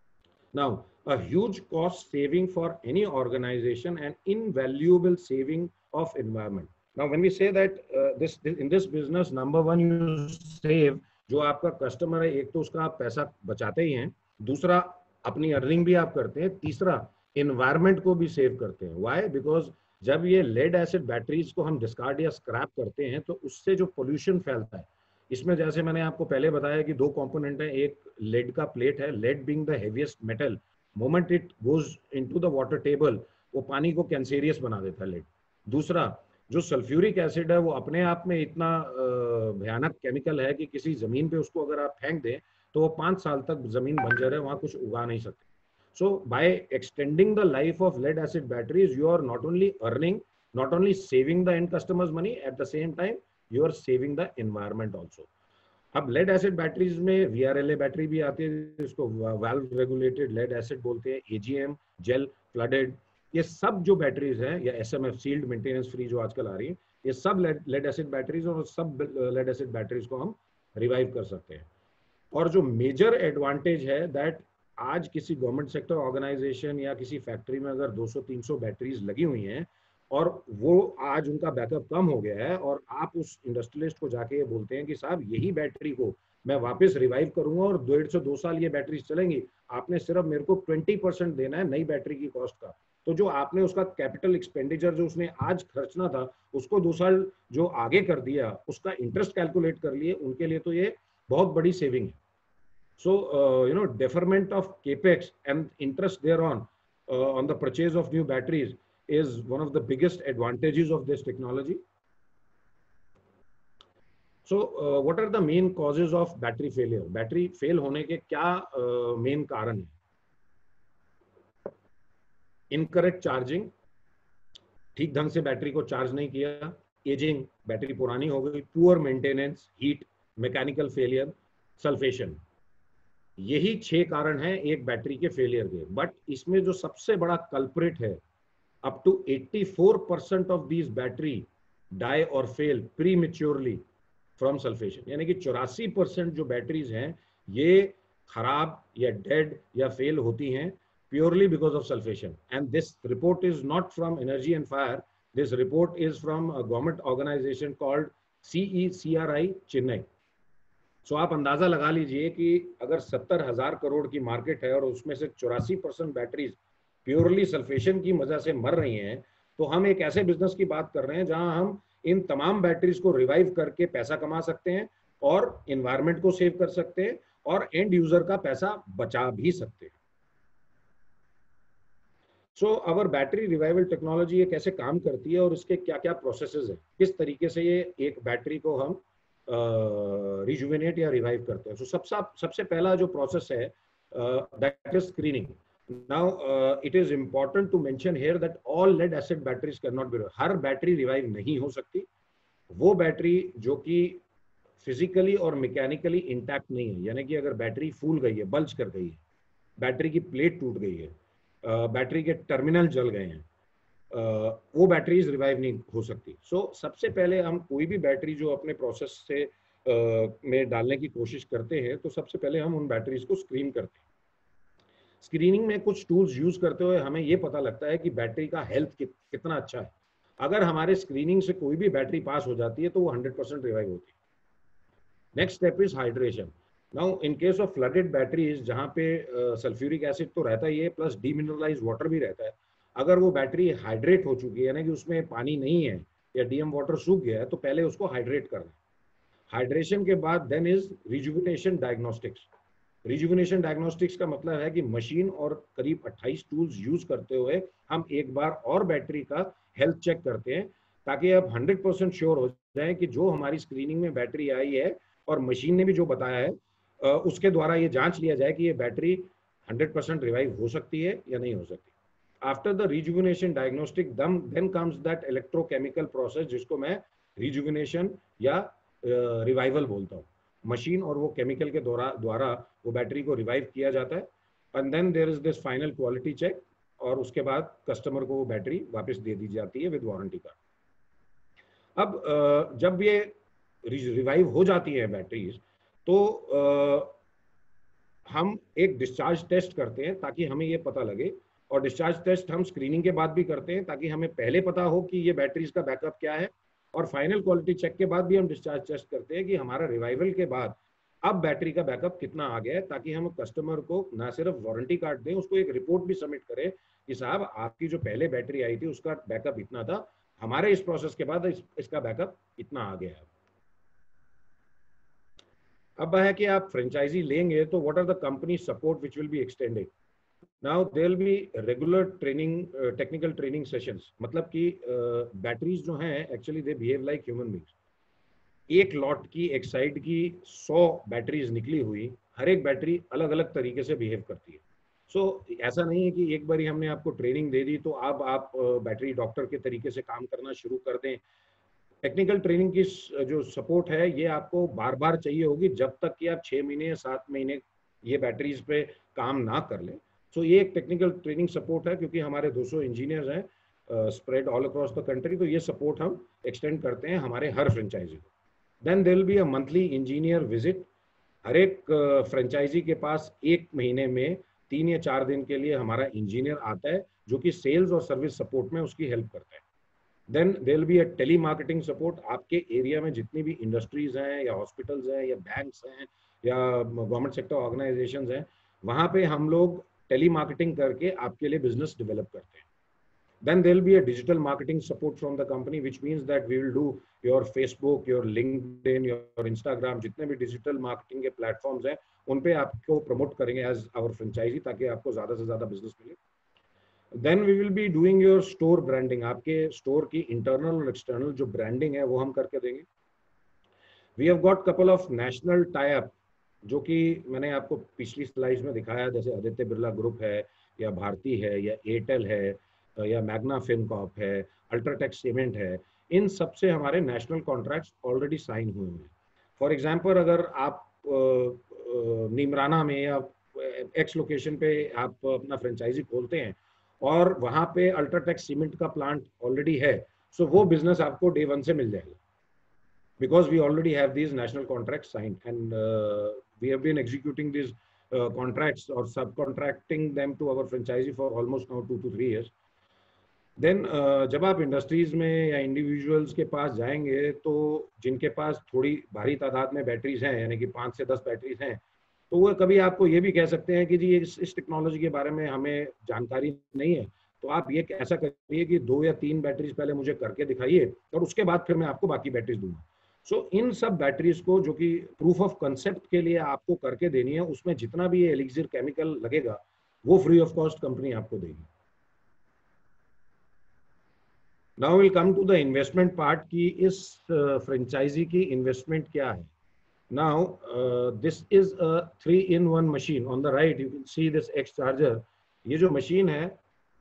Speaker 1: Now, a huge cost saving for any organization and invaluable saving of environment. Now, when we say that this in this business, number one, you save, जो आपका कस्टमर है, एक तो उसका आप पैसा बचाते ही हैं, दूसरा अपनी अर्निंग भी आप करते हैं, तीसरा इन्वायरमेंट को भी सेव करते हैं. व्हाई? बिकॉज जब ये लेड एसिड बैटरीज को हम डिस्कार्ड या स्क्रैप करते हैं तो उससे जो पोल्यूशन फैलता है, इसमें जैसे मैंने आपको पहले बताया कि दो कंपोनेंट है, एक लेड का प्लेट है, lead being the heaviest metal, moment it goes into the water table, वो पानी को कैंसेरियस बना देता है लेड. दूसरा, जो सल्फ्यूरिक एसिड है वो अपने आप में इतना भयानक केमिकल है कि किसी जमीन पे उसको अगर आप फेंक दें तो वो 5 साल तक जमीन बंजर है, वहां कुछ उगा नहीं सकते. So by extending the life of lead acid batteries, you are not only earning, not only saving the end customers money, at the same time you are saving the environment also. अब lead acid batteries में VRLA battery भी आती है, जिसको valve regulated lead acid बोलते हैं, AGM, jail, flooded, ये सब जो बैटरीज हैं, या SMF, सील्ड मेंटेनेंस फ्री जो आजकल आ रही है, ये सब लेड एसिड बैटरीज, और सब लेड एसिड बैटरीज को हम रिवाइव कर सकते हैं. और जो मेजर एडवांटेज है दैट आज किसी गवर्नमेंट सेक्टर ऑर्गेनाइजेशन या किसी फैक्ट्री में अगर 200-300 बैटरीज लगी हुई हैं और वो आज उनका बैकअप कम हो गया है, और आप उस इंडस्ट्रियलिस्ट को जाके ये बोलते हैं कि साहब यही बैटरी को मैं वापस रिवाइव करूंगा और 1.5 से 2 साल ये बैटरीज चलेंगी, आपने सिर्फ मेरे को 20% देना है नई बैटरी की कॉस्ट का. तो जो आपने उसका कैपिटल एक्सपेंडिचर जो उसने आज खर्चना था उसको 2 साल जो आगे कर दिया, उसका इंटरेस्ट कैलकुलेट कर लिए, उनके लिए तो ये बहुत बड़ी सेविंग है. So, deferment of capex and interest thereon on the purchase of new batteries is one of the biggest advantages of this technology. So, what are the main causes of battery failure? Battery fail होने के क्या main कारण है? Incorrect charging, ठीक ढंग से battery को charge नहीं किया, एजिंग, बैटरी पुरानी हो गई, poor maintenance, heat, mechanical failure, sulphation. यही 6 कारण हैं एक बैटरी के फेलियर के. बट इसमें जो सबसे बड़ा कल्प्रिट है, up to 84% of these battery die और फेल प्रीमेच्योरली फ्रॉम सल्फेशन. यानी कि 84% जो बैटरीज हैं ये खराब या डेड या फेल होती हैं purely because of sulfation. And this report is not from Energy and Fire. This report is from a government organization called CECRI Chennai. So आप अंदाजा लगा लीजिए कि अगर 70,000 करोड़ की मार्केट है और उसमें से 84% बैटरीज प्योरली सल्फेशन की वजह से मर रही हैं, तो हम एक ऐसे बिजनेस की बात कर रहे हैं जहां हम इन तमाम बैटरीज को रिवाइव करके पैसा कमा सकते हैं और एनवायरनमेंट को सेव कर सकते हैं और एंड यूजर का पैसा बचा भी सकते हैं. So our battery revival technology ये कैसे काम करती है और इसके क्या क्या प्रोसेसेस हैं, किस तरीके से ये एक बैटरी को हम रिजुवेनेट या रिवाइव करते हैं. सो सबसे पहला जो प्रोसेस है that is screening. Now it is important to mention here that all lead acid batteries can not be, हर बैटरी रिवाइव नहीं हो सकती. वो बैटरी जो कि फिजिकली और मैकेनिकली इंटैक्ट नहीं है, यानी कि अगर बैटरी फूल गई है, बल्ज कर गई है, बैटरी की प्लेट टूट गई है, बैटरी के टर्मिनल जल गए हैं, वो बैटरीज रिवाइव नहीं हो सकती. सो सबसे पहले हम कोई भी बैटरी जो अपने प्रोसेस से में डालने की कोशिश करते हैं तो सबसे पहले हम उन बैटरीज को स्क्रीन करते हैं. स्क्रीनिंग में कुछ टूल्स यूज करते हुए हमें ये पता लगता है कि बैटरी का हेल्थ कितना अच्छा है. अगर हमारे स्क्रीनिंग से कोई भी बैटरी पास हो जाती है तो वो 100% रिवाइव होती है. Next step is hydration. Now in case of flooded batteries जहाँ पे सल्फ्यूरिक एसिड तो रहता ही है प्लस डीमिनरलाइज्ड वाटर भी रहता है, अगर वो बैटरी हाइड्रेट हो चुकी है यानी कि उसमें पानी नहीं है या डीएम वाटर सूख गया है तो पहले उसको हाइड्रेट करना है. हाइड्रेशन के बाद then is rejuvenation diagnostics. Rejuvenation diagnostics का मतलब है कि मशीन और करीब 28 टूल्स यूज करते हुए हम एक बार और बैटरी का हेल्थ चेक करते हैं ताकि आप 100% श्योर हो जाए कि जो हमारी स्क्रीनिंग में बैटरी आई है और मशीन ने भी जो बताया है उसके द्वारा ये जांच लिया जाए कि ये बैटरी 100% रिवाइव हो सकती है या नहीं हो सकती. After the rejuvenation diagnostic then comes that electrochemical process जिसको मैं रिजुविनेशन या रिवाइवल बोलता हूँ. मशीन और वो केमिकल के द्वारा वो बैटरी को रिवाइव किया जाता है and then there is this final quality check और उसके बाद कस्टमर को वो बैटरी वापस दे दी जाती है विद वारंटी कार्ड. अब जब ये रिवाइव हो जाती है बैटरीज तो हम एक डिस्चार्ज टेस्ट करते हैं ताकि हमें ये पता लगे, और डिस्चार्ज टेस्ट हम स्क्रीनिंग के बाद भी करते हैं ताकि हमें पहले पता हो कि ये बैटरीज का बैकअप क्या है, और फाइनल क्वालिटी चेक के बाद भी हम डिस्चार्ज टेस्ट करते हैं कि हमारा रिवाइवल के बाद अब बैटरी का बैकअप कितना आ गया है, ताकि हम कस्टमर को ना सिर्फ वारंटी कार्ड दें, उसको एक रिपोर्ट भी सबमिट करें कि साहब आपकी जो पहले बैटरी आई थी उसका बैकअप इतना था, हमारे इस प्रोसेस के बाद इसका बैकअप इतना आ गया है। अब है कि आप फ्रेंचाइजी लेंगे तो what are the company support which will be extended. Now there will be regular training, technical training sessions, मतलब कि बैटरीज जो हैं actually they behave like human beings. एक लॉट की, एक साइड की 100 बैटरीज निकली हुई, हर एक बैटरी अलग अलग तरीके से बिहेव करती है। सो ऐसा नहीं है कि एक बार ही हमने आपको ट्रेनिंग दे दी तो अब आप बैटरी डॉक्टर के तरीके से काम करना शुरू कर दें। टेक्निकल ट्रेनिंग की जो सपोर्ट है ये आपको बार बार चाहिए होगी जब तक कि आप 6 महीने या 7 महीने ये बैटरीज पे काम ना कर लें। सो ये एक टेक्निकल ट्रेनिंग सपोर्ट है, क्योंकि हमारे 200 इंजीनियर्स हैं spread all across the country, तो ये सपोर्ट हम एक्सटेंड करते हैं हमारे हर फ्रेंचाइजी को। Then there will be a monthly engineer visit. हर एक फ्रेंचाइजी के पास एक महीने में 3 या 4 दिन के लिए हमारा इंजीनियर आता है जो कि सेल्स और सर्विस सपोर्ट में उसकी हेल्प करता है। Then there will be a tele marketing support. आपके एरिया में जितनी भी इंडस्ट्रीज हैं या हॉस्पिटल्स हैं या बैंक्स हैं या गवर्नमेंट सेक्टर ऑर्गेनाइजेशंस हैं, वहाँ पे हम लोग टेली मार्केटिंग करके आपके लिए बिजनेस डेवलप करते हैं। Then there will be a digital marketing support from the company, which means that we will do your Facebook, your LinkedIn, your Instagram, जितने भी डिजिटल मार्केटिंग के प्लेटफॉर्म्स हैं उन पे आपको प्रमोट करेंगे एज आवर फ्रेंचाइजी, ताकि आपको ज़्यादा से ज़्यादा बिजनेस मिले। Then we will be doing your store branding. आपके स्टोर की इंटरनल और एक्सटर्नल जो ब्रांडिंग है वो हम करके देंगे। We have got couple of national tie up, जो कि मैंने आपको पिछली स्लाइड्स में दिखाया, जैसे आदित्य बिरला ग्रुप है या भारती है या एयरटेल है या मैग्ना फिनकॉर्प है, अल्ट्राटेक सीमेंट है। इन सब से हमारे नेशनल कॉन्ट्रैक्ट्स ऑलरेडी साइन हुए हैं। फॉर एग्जांपल अगर आप नीमराना में या एक्स लोकेशन पे आप अपना फ्रेंचाइजी खोलते हैं और वहाँ पे अल्ट्राटेक सीमेंट का प्लांट ऑलरेडी है, सो वो बिजनेस आपको डे 1 से मिल जाएगा, because we already have these national contracts signed, and we have been executing these contracts or subcontracting them to our franchisee for almost now 2 to 3 years. Then जब आप industries में या individuals के पास जाएंगे तो जिनके पास थोड़ी भारी तादाद में बैटरीज हैं, यानी कि 5 से 10 बैटरीज हैं, तो वो कभी आपको ये भी कह सकते हैं कि जी इस टेक्नोलॉजी के बारे में हमें जानकारी नहीं है, तो आप ये ऐसा करिए कि 2 या 3 बैटरीज पहले मुझे करके दिखाइए और उसके बाद फिर मैं आपको बाकी बैटरीज दूंगा। सो इन सब बैटरीज को जो कि प्रूफ ऑफ कंसेप्ट के लिए आपको करके देनी है, उसमें जितना भी ये एलिक्सिर केमिकल लगेगा वो फ्री ऑफ कॉस्ट कंपनी आपको देगी। Now we'll come to the investment part कि इस फ्रेंचाइजी की इन्वेस्टमेंट क्या है। Now this is a 3-in-1 machine. On the right you can see this X charger. ये जो मशीन है,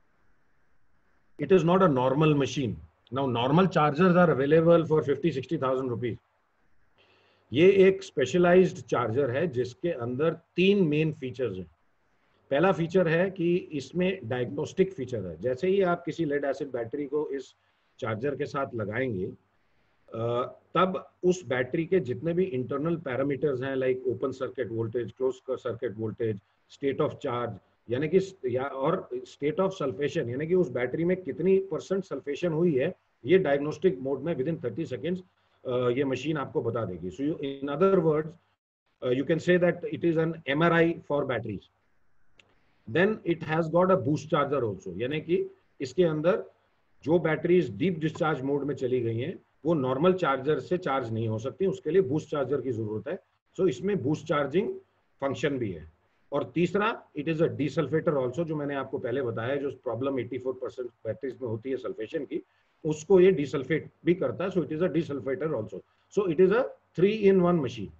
Speaker 1: it is not a normal machine. Now normal chargers are available for 50-60,000 rupees. ये एक specialised charger है जिसके अंदर 3 main features हैं। पहला फीचर है कि इसमें डायग्नोस्टिक फीचर है। जैसे ही आप किसी लेड एसिड बैटरी को इस चार्जर के साथ लगाएंगे तब उस बैटरी के जितने भी इंटरनल पैरामीटर्स हैं, like open circuit voltage, close circuit voltage, state of charge यानी कि और स्टेट ऑफ सल्फेशन यानी कि उस बैटरी में कितनी % सल्फेशन हुई है, ये डायग्नोस्टिक मोड में विद इन 30 सेकेंड्स ये मशीन आपको बता देगी। So in other words you can say that it is an MRI for batteries. Then it has got a boost charger also, यानी कि इसके अंदर जो बैटरीज डीप डिस्चार्ज मोड में चली गई हैं वो नॉर्मल चार्जर से चार्ज नहीं हो सकती, उसके लिए बूस्ट चार्जर की जरूरत है। सो इसमें बूस्ट चार्जिंग फंक्शन भी है। और तीसरा, it is a desulphator also, जो मैंने आपको पहले बताया, जो प्रॉब्लम 84% बैटरीज में होती है सल्फेशन की, उसको ये डीसल्फेट भी करता है। So it is a desulphator also. So it is a 3-in-1 machine.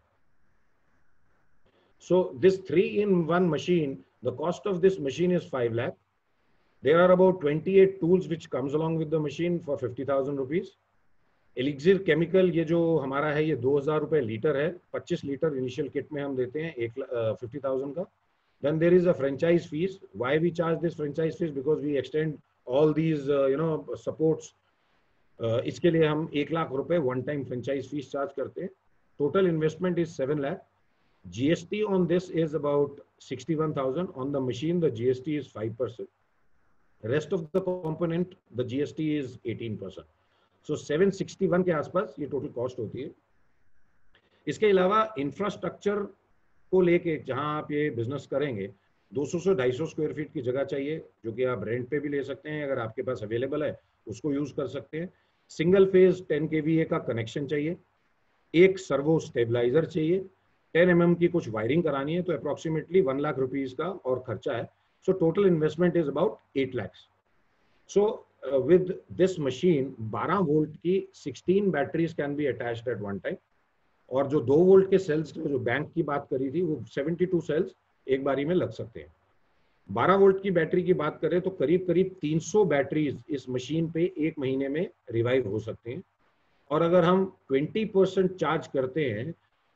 Speaker 1: So this 3-in-1 machine, the cost of this machine is 5 lakh. There are about 28 tools which comes along with the machine for 50,000 rupees. Elixir chemical ये जो हमारा है ये 2,000 रुपए litre है। 25 litre initial kit में हम देते हैं 50,000 का। Then there is a franchise fees. Why we charge this franchise fees? Because we extend all these supports. इसके लिए हम 1 लाख रुपए one time franchise fee charge करते हैं। Total investment is 7 lakh. GST on this is about 61,000. On the machine, the GST is 5%. Rest of the component, the GST is 18%. So 761 के आसपास ये total cost होती है. इसके अलावा इंफ्रास्ट्रक्चर को लेके जहां आप ये बिजनेस करेंगे, 200 से 250 स्क्वायर फीट की जगह चाहिए, जो कि आप रेंट पे भी ले सकते हैं, अगर आपके पास अवेलेबल है उसको यूज कर सकते हैं. सिंगल फेज 10 kVA का कनेक्शन चाहिए, एक सर्वो स्टेबलाइजर चाहिए, 10 mm की कुछ वायरिंग करानी है, तो अप्रोक्सीमेटली 1 लाख रुपीज का और खर्चा है. So total investment is about 8 lakhs. So with this machine 12 volt की 16 batteries can be attached at one time. और जो 2 वोल्ट के सेल्स, जो बैंक की बात करी थी, वो 72 सेल्स एक बारी में लग सकते हैं. 12 वोल्ट की बैटरी की बात करें तो करीब करीब 300 बैटरीज इस मशीन पे एक महीने में रिवाइव हो सकते हैं. और अगर हम 20% चार्ज करते हैं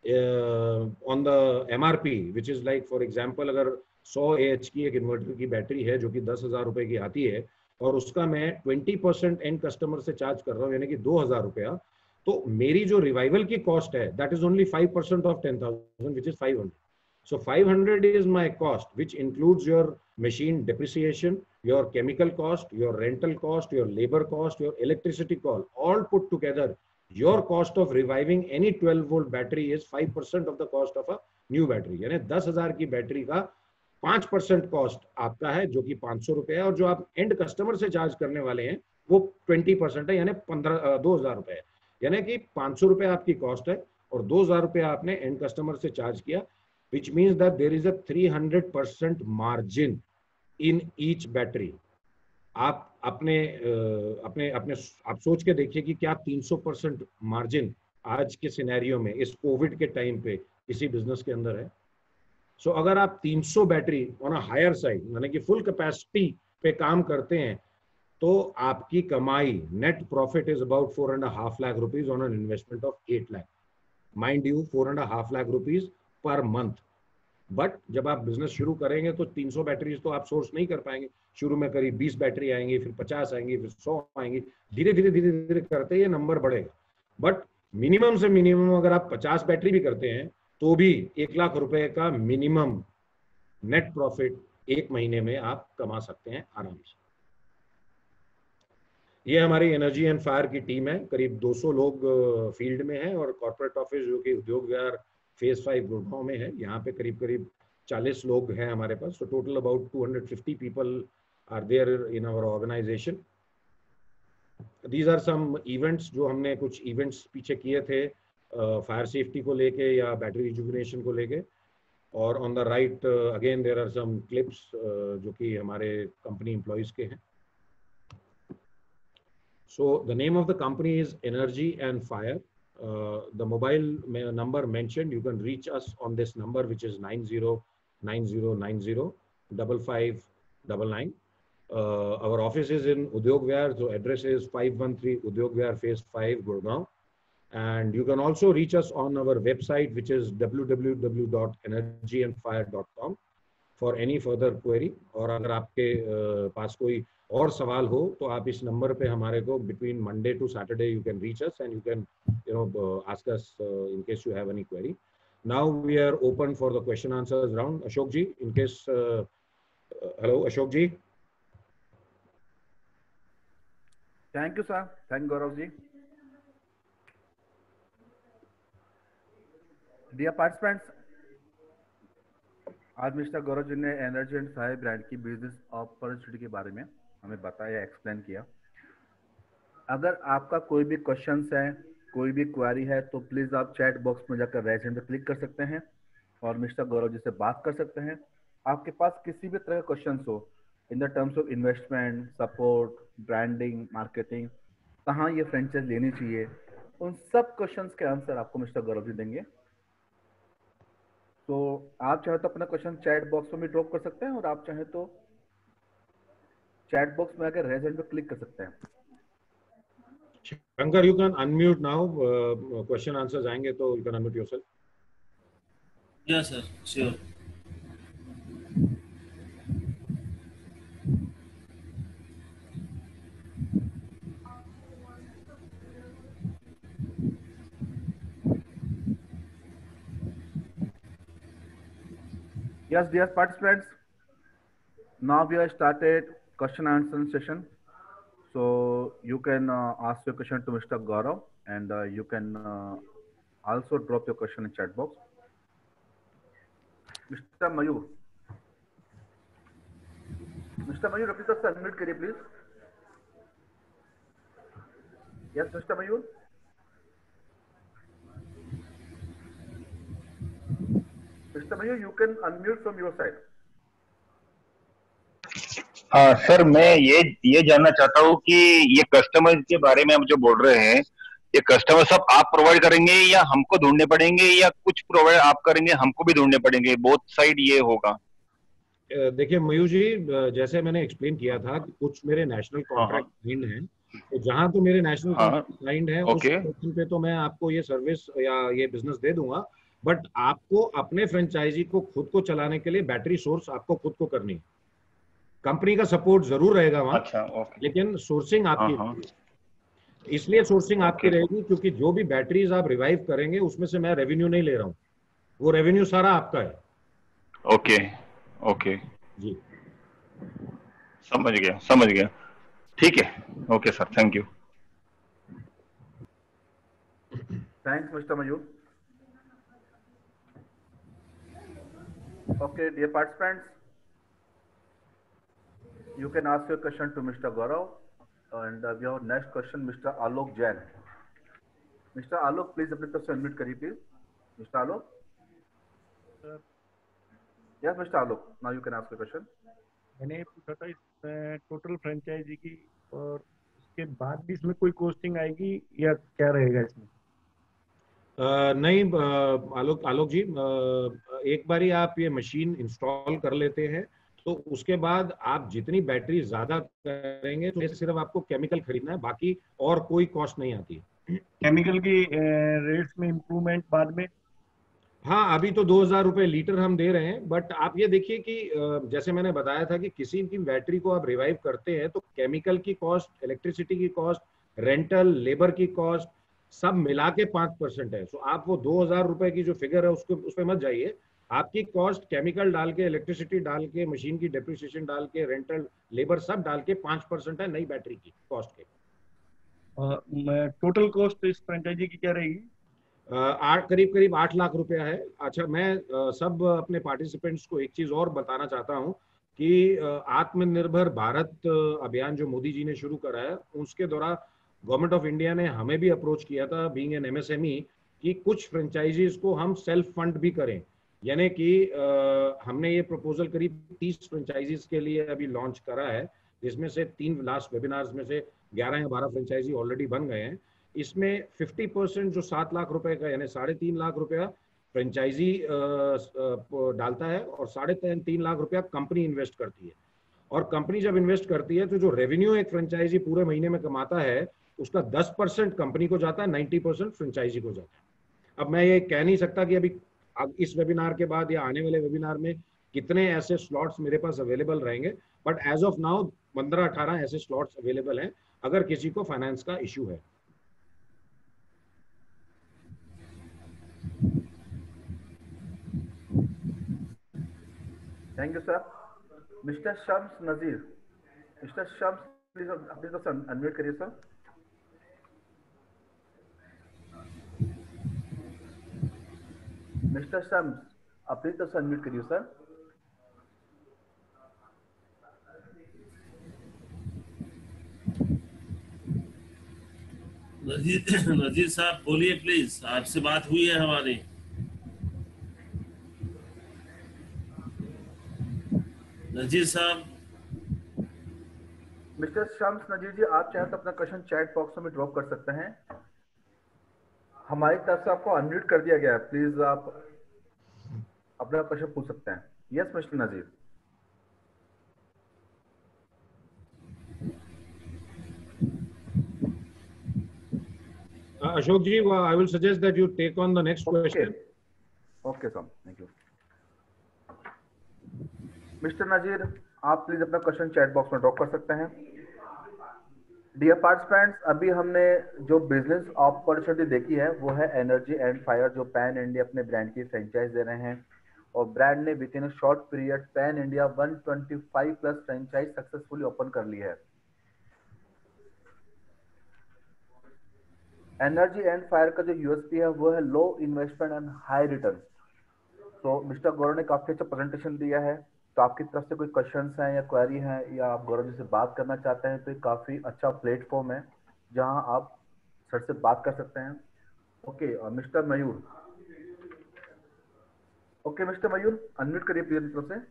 Speaker 1: on the MRP, which is like for example, अगर 100 AH की एक इन्वर्टर की बैटरी है जो कि 10,000 रुपए की आती है, और उसका मैं 20% एंड कस्टमर से चार्ज कर रहा हूँ, यानी कि 2,000 रुपया, तो मेरी जो रिवाइवल की कॉस्ट है that is only 5% of 10,000, which is 500. So 500 is my cost, which includes your machine depreciation, your chemical cost, your rental cost, your labor cost, your electricity cost, all put together. Your cost of reviving any 12 volt battery is 5% of the cost of a new battery. यानी 10,000 की battery का 5% cost आपका है, जो कि 500 रुपए है, और जो आप एंड कस्टमर से चार्ज करने वाले हैं वो 20% है, यानी 2,000 रुपए है. यानी कि 500 रुपए आपकी कॉस्ट है और 2,000 रुपए आपने एंड कस्टमर से चार्ज किया, which means that there is a 300% margin in each battery. आप अपने अपने अपने आप सोच के देखिए कि क्या 300% मार्जिन आज के सिनेरियो में, इस कोविड के टाइम पे, किसी बिजनेस के अंदर है. सो अगर आप 300 battery on a higher side, यानी कि फुल कैपेसिटी पे काम करते हैं, तो आपकी कमाई, net profit is about 4.5 lakh rupees on an investment of 8 lakh. Mind you, 4.5 lakh rupees per month. But जब आप बिजनेस शुरू करेंगे तो 300 बैटरीज तो आप सोर्स नहीं कर पाएंगे. शुरू में करीब 20 बैटरी आएंगी, फिर 50 आएंगी, फिर 100 आएंगी. धीरे धीरे धीरे धीरे करते ये नंबर बढ़ेगा. बट मिनिमम से मिनिमम अगर आप 50 बैटरी भी करते हैं तो भी 1 लाख रुपए का मिनिमम नेट प्रॉफिट एक महीने में आप कमा सकते हैं आराम से. ये हमारी एनर्जी एंड फायर की टीम है. करीब 200 लोग फील्ड में हैं, और कॉर्पोरेट ऑफिस जो कि उद्योग विहार फेज 5 गुड़गांव में है, यहाँ पे करीब करीब 40 लोग हैं हमारे पास. तो total about 250 people are there in our organization. These are some events, जो हमने कुछ इवेंट्स पीछे किए थे फायर सेफ्टी को लेके या बैटरी रिजुविनेशन को लेके. और on the right again there are some clips जो कि हमारे कंपनी एम्प्लॉइज के हैं. So the name of the company is Energy and Fire. The mobile number mentioned, you can reach us on this number, which is 9090905599. Our office is in Udyog Vihar, so address is 513 Udyog Vihar Phase 5, Gurgaon. And you can also reach us on our website, which is www.energyandfire.com for any further query. और अगर आपके पास कोई और सवाल हो तो आप इस नंबर पे हमारे को between Monday to Saturday you can reach us and you can ask us in case you have any query. Now we are open for the question answers round. Ashok ji, in case, hello Ashok ji.
Speaker 2: Thank you sir. Thank Gaurav ji. Dear participants, आज mister Gaurav ji ने energy and fire brand की business opportunity के बारे में हमें बताया, explain किया. अगर आपका कोई भी क्वेश्चन है, कोई भी क्वेरी है, तो प्लीज़ आप चैट बॉक्स में जाकर राइट हैंड पे क्लिक कर सकते हैं और मिस्टर गौरव जी से बात कर सकते हैं. आपके पास किसी भी तरह का क्वेश्चन हो in the terms of investment, support, branding, marketing, कहाँ ये फ्रेंचाइज लेनी चाहिए, उन सब क्वेश्चन के आंसर आपको मिस्टर गौरव जी देंगे. तो आप चाहे तो अपना क्वेश्चन चैट बॉक्स में भी ड्रॉप कर सकते हैं, और आप चाहे तो चैट बॉक्स में आकर रेज हैंड पे क्लिक कर सकते हैं.
Speaker 1: Shankar, you can unmute now. Question answers आएंगे तो you can unmute yourself.
Speaker 3: Yes sir, sure.
Speaker 2: Yes, dear participants, now we have started question and answer session. So you can ask your question to Mr. Gaurav, and you can also drop your question in chat box. Mr. Mayur. Mr. Mayur, अपनी तरफ से unmute करिए please. Yes, Mr. Mayur. Mr. Mayur, you can unmute from your side.
Speaker 4: हाँ sir, मैं ये जानना चाहता हूँ कि ये कस्टमर के बारे में हम जो बोल रहे हैं, ये कस्टमर सब आप प्रोवाइड करेंगे या हमको ढूंढने पड़ेंगे, या कुछ प्रोवाइड आप करेंगे हमको भी ढूंढने पड़ेंगे, बोथ साइड ये होगा?
Speaker 1: देखिए मयूर जी, जैसे मैंने एक्सप्लेन किया था कि कुछ मेरे नेशनल कॉन्ट्रैक्ट साइंड हैं, तो जहां तो मेरे नेशनल कॉन्ट्रैक्ट साइंड है उस पोर्शन पे तो मैं आपको ये सर्विस या ये बिजनेस दे दूंगा, बट आपको अपने फ्रेंचाइजी को खुद को चलाने के लिए बैटरी सोर्स आपको खुद को करनी है। कंपनी का सपोर्ट जरूर रहेगा वहां।
Speaker 4: अच्छा,
Speaker 1: लेकिन सोर्सिंग आपकी, इसलिए सोर्सिंग आपकी रहेगी क्योंकि जो भी बैटरीज आप रिवाइव करेंगे उसमें से मैं रेवेन्यू नहीं ले रहा हूँ, वो रेवेन्यू सारा आपका है।
Speaker 4: ओके
Speaker 1: जी,
Speaker 4: समझ गया, ठीक है। Okay sir, thank you.
Speaker 2: Thanks, Mr. Mayur. Okay, dear participants, you can ask your question to Mr. Gaurav, and we have next question, Mr. Alok Jain. Mr. Alok, please अपनी तरफ से unmute करिए please. Mr. Alok. Yes, Mr. Alok. Now you can ask your question.
Speaker 5: मैंने पूछा था इसमें total franchise की, और उसके बाद भी इसमें कोई कॉस्टिंग आएगी या क्या रहेगा इसमें?
Speaker 1: नहीं आलोक जी, एक बारी आप ये मशीन इंस्टॉल कर लेते हैं तो उसके बाद आप जितनी बैटरी ज्यादा करेंगे तो सिर्फ आपको केमिकल खरीदना है, बाकी और कोई कॉस्ट नहीं आती है।
Speaker 5: केमिकल की रेट्स में इम्प्रूवमेंट बाद में?
Speaker 1: हाँ, अभी तो 2000 रुपए लीटर हम दे रहे हैं, बट आप ये देखिए कि जैसे मैंने बताया था कि किसी की बैटरी को आप रिवाइव करते हैं तो केमिकल की कॉस्ट, इलेक्ट्रिसिटी की कॉस्ट, रेंटल, लेबर की कॉस्ट सब मिला के 5% है। सो आप वो 2000 रुपए की जो फिगर है उसको उस पर मत जाइए। आपकी कॉस्ट केमिकल डाल के, इलेक्ट्रिसिटी डाल के, मशीन की डेप्रिसिएशन डाल के, रेंटल, लेबर सब डाल के 5% है नई बैटरी की कॉस्ट के।
Speaker 5: टोटल कॉस्ट इस फ्रेंचाइजी की क्या रहेगी?
Speaker 1: करीब 8 लाख रुपया है। अच्छा, मैं सब अपने पार्टिसिपेंट्स को एक चीज और बताना चाहता हूँ कि आत्मनिर्भर भारत अभियान जो मोदी जी ने शुरू करा है, उसके दौरान गवर्नमेंट ऑफ इंडिया ने हमें भी अप्रोच किया था बीइंग एन एमएसएमई कि कुछ फ्रेंचाइजीज को हम सेल्फ फंड भी करें। यानी कि हमने ये प्रपोजल करीब 30 फ्रेंचाइजीज के लिए अभी लॉन्च करा है, जिसमें से 3 लास्ट वेबिनार्स में से 11 या 12 फ्रेंचाइजी ऑलरेडी बन गए हैं। इसमें 50% जो 7 लाख रुपए का यानी 3.5 लाख रुपया फ्रेंचाइजी डालता है और 3.5 लाख रुपया कंपनी इन्वेस्ट करती है। और कंपनी जब इन्वेस्ट करती है तो जो रेवेन्यू एक फ्रेंचाइजी पूरे महीने में कमाता है उसका 10% कंपनी को जाता है, 90% फ्रेंचाइजी को जाता है। अब मैं ये कह नहीं सकता कि अभी इस वेबिनार के बाद या आने वाले वेबिनार में कितने ऐसे स्लॉट्स मेरे पास अवेलेबल रहेंगे, बट एज ऑफ नाउ 15-18 ऐसे स्लॉट्स अवेलेबल हैं अगर किसी को फाइनेंस का इश्यू है।
Speaker 2: Thank you, sir. Mr. Shams Nazir. Mr. Shams, please अपनी तरफ से unmute करिए sir. Mr. Shams, अपनी तरफ से unmute करिए sir.
Speaker 3: नजीर साहब बोलिए प्लीज, आपसे बात हुई है हमारी। नजीर साहब।
Speaker 2: मिस्टर शम्स नजीर जी, आप चाहे तो अपना क्वेश्चन चैट बॉक्स में ड्रॉप कर सकते हैं। हमारी तरफ से आपको अनम्यूट कर दिया गया है, प्लीज आप अपना क्वेश्चन पूछ सकते हैं। Yes mister Nazir.
Speaker 1: Ashok ji, I will suggest that you take on the next question.
Speaker 2: Okay, sir. Thank you. Mister Nazir, आप प्लीज अपना क्वेश्चन चैट बॉक्स में ड्रॉप कर सकते हैं। डियर पार्टिसिपेंट्स, अभी हमने जो बिजनेस अपॉर्चुनिटी देखी है वो है एनर्जी एंड फायर, जो पैन इंडिया अपने ब्रांड की फ्रेंचाइज दे रहे हैं। और ब्रांड ने within a short period pan India 125 plus franchise successfully open कर ली है। एनर्जी एंड फायर का जो यूएसपी है वो है low investment and high return. तो मिस्टर गौरव ने काफी अच्छा प्रेजेंटेशन दिया है। तो आपकी तरफ से कोई क्वेश्चंस हैं या क्वेरी हैं या आप गौरव जी से बात करना चाहते हैं तो ये काफी अच्छा प्लेटफॉर्म है जहां आप सर से बात कर सकते हैं। Okay mister Mayur. Okay mister Mayur unmute करिए प्लीज अपनी तरफ से।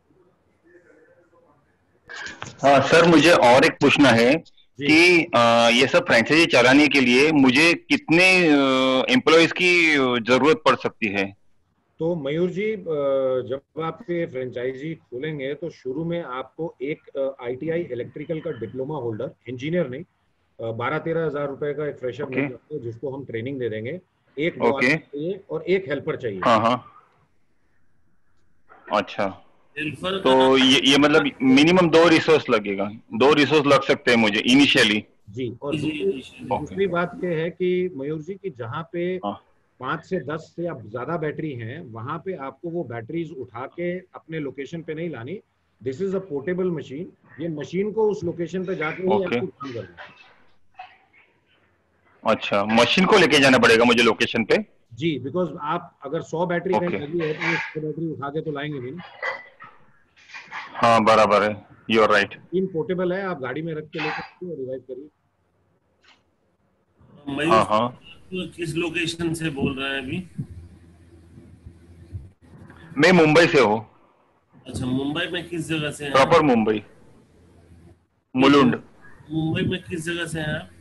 Speaker 4: हाँ सर, मुझे और एक पूछना है
Speaker 1: जी
Speaker 4: कि ये सब फ्रेंचाइजी चलाने के लिए मुझे कितने एम्प्लॉयज की जरूरत पड़ सकती है?
Speaker 1: तो मयूर जी, जब आप ये फ्रेंचाइजी खोलेंगे तो शुरू में आपको एक आईटीआई इलेक्ट्रिकल का डिप्लोमा होल्डर, इंजीनियर नहीं, 12-13 हज़ार रुपए का एक फ्रेशर
Speaker 4: ओके
Speaker 1: मिल जाता है जिसको हम ट्रेनिंग दे देंगे। एक
Speaker 4: ओके।
Speaker 1: बॉयलर चाहिए और एक हेल्पर चाहिए।
Speaker 4: हाँ हाँ। अच्छा,
Speaker 3: हेल्पर
Speaker 4: तो
Speaker 3: का
Speaker 4: ये मतलब मिनिमम 2 रिसोर्स लगेगा, 2 रिसोर्स लग सकते हैं मुझे इनिशियली।
Speaker 1: जी, और
Speaker 3: जी
Speaker 1: दूसरी
Speaker 3: initially।
Speaker 4: ओके।
Speaker 1: दूसरी बात यह है कि मयूर जी की जहाँ पे
Speaker 4: हाँ
Speaker 1: 5 से 10 से अब ज्यादा बैटरी हैं, वहां पे आपको वो बैटरीज उठा के अपने लोकेशन पे नहीं लानी। This is a portable machine. ये मशीन को उस लोकेशन पे जाके ही
Speaker 4: ओके।
Speaker 1: एक्टिव काम करना है।
Speaker 4: अच्छा, मशीन को लेके जाना पड़ेगा मुझे लोकेशन पे?
Speaker 1: जी, बिकॉज आप अगर 100 बैटरी कहीं
Speaker 4: ओके।
Speaker 1: लगी है तो वो 100 बैटरी उठा के तो लाएंगे नहीं ना।
Speaker 4: हाँ बराबर है, you are right.
Speaker 1: Machine portable है, आप गाड़ी में रख के लेकर आइए और रिवाइव करिए।
Speaker 3: मयूर
Speaker 4: हाँ हाँ।
Speaker 3: आप किस लोकेशन से बोल रहे हैं अभी?
Speaker 4: मैं मुंबई से हूँ,
Speaker 3: अच्छा, मुंबई में किस जगह से हैं आप?
Speaker 4: प्रॉपर मुंबई,
Speaker 3: नहीं,
Speaker 4: मुलुंड।
Speaker 3: मुंबई में किस जगह से हैं आप?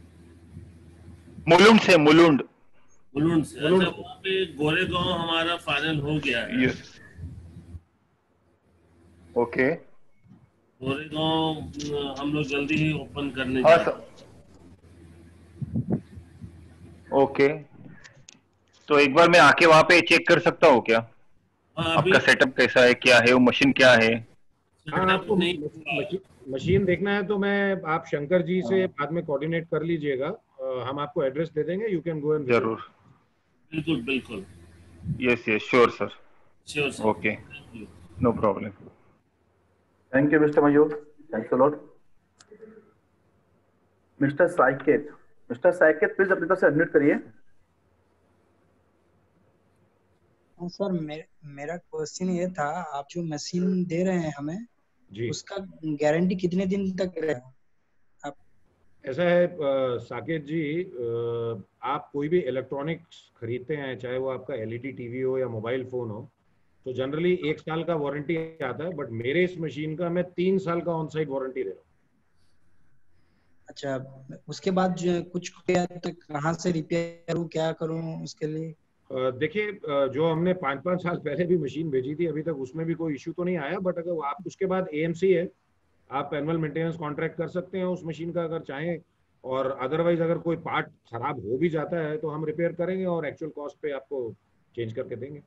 Speaker 4: मुलुंड से, मुलुंड।
Speaker 3: मुलुंड से। अच्छा,
Speaker 1: मुलुंड से।
Speaker 3: वहाँ पे गोरेगांव हमारा फाइनल हो गया है।
Speaker 4: यस। ओके।
Speaker 3: गोरेगांव हम लोग जल्दी ही ओपन करने
Speaker 4: हाँ
Speaker 3: जा रहे
Speaker 4: सर। ओके, तो एक बार मैं आके वहाँ पे चेक कर सकता हूँ क्या?
Speaker 3: हैं। हाँ, अभी
Speaker 4: आपका सेटअप कैसा है, क्या है, वो मशीन क्या है?
Speaker 1: हाँ,
Speaker 3: सेटअप
Speaker 1: आपको
Speaker 3: नहीं हुआ।
Speaker 1: मशीन देखना है तो मैं आप शंकर जी से बाद में कोऑर्डिनेट कर लीजिएगा। हम आपको एड्रेस दे देंगे, you can go and visit.
Speaker 4: जरूर।
Speaker 3: बिल्कुल बिल्कुल।
Speaker 4: Yes yes, sure sir.
Speaker 3: Sure sir,
Speaker 4: okay,
Speaker 3: thank you.
Speaker 4: No problem.
Speaker 2: Thank you mister Mayur. Thanks a lot. Mister Saiket. Mister Saiket please अपनी तरफ से अनम्यूट करिए।
Speaker 6: हाँ सर, मेरा क्वेश्चन ये था, आप जो मशीन दे रहे हैं हमें,
Speaker 1: जी,
Speaker 6: उसका गारंटी कितने दिन तक रहेगा? आप
Speaker 1: ऐसा है साकेत जी, आप कोई भी इलेक्ट्रॉनिक्स खरीदते हैं, चाहे वो आपका एलईडी टीवी हो या मोबाइल फोन हो, तो जनरली 1 साल का वारंटी आता है। बट मेरे इस मशीन का मैं 3 साल का ऑन साइट वारंटी दे रहा हूँ।
Speaker 6: अच्छा, उसके बाद जो कुछ किया तो कहाँ से रिपेयर करूँ, क्या करूँ उसके लिए?
Speaker 1: देखिए, जो हमने 5-5 साल पहले भी मशीन भेजी थी, अभी तक उसमें भी कोई इश्यू तो नहीं आया। बट अगर आप उसके बाद एएमसी है, आप एनुअल मेंटेनेंस कॉन्ट्रैक्ट कर सकते हैं उस मशीन का अगर चाहें। और अदरवाइज अगर कोई पार्ट खराब हो भी जाता है तो हम रिपेयर करेंगे और एक्चुअल कॉस्ट पे आपको चेंज करके देंगे।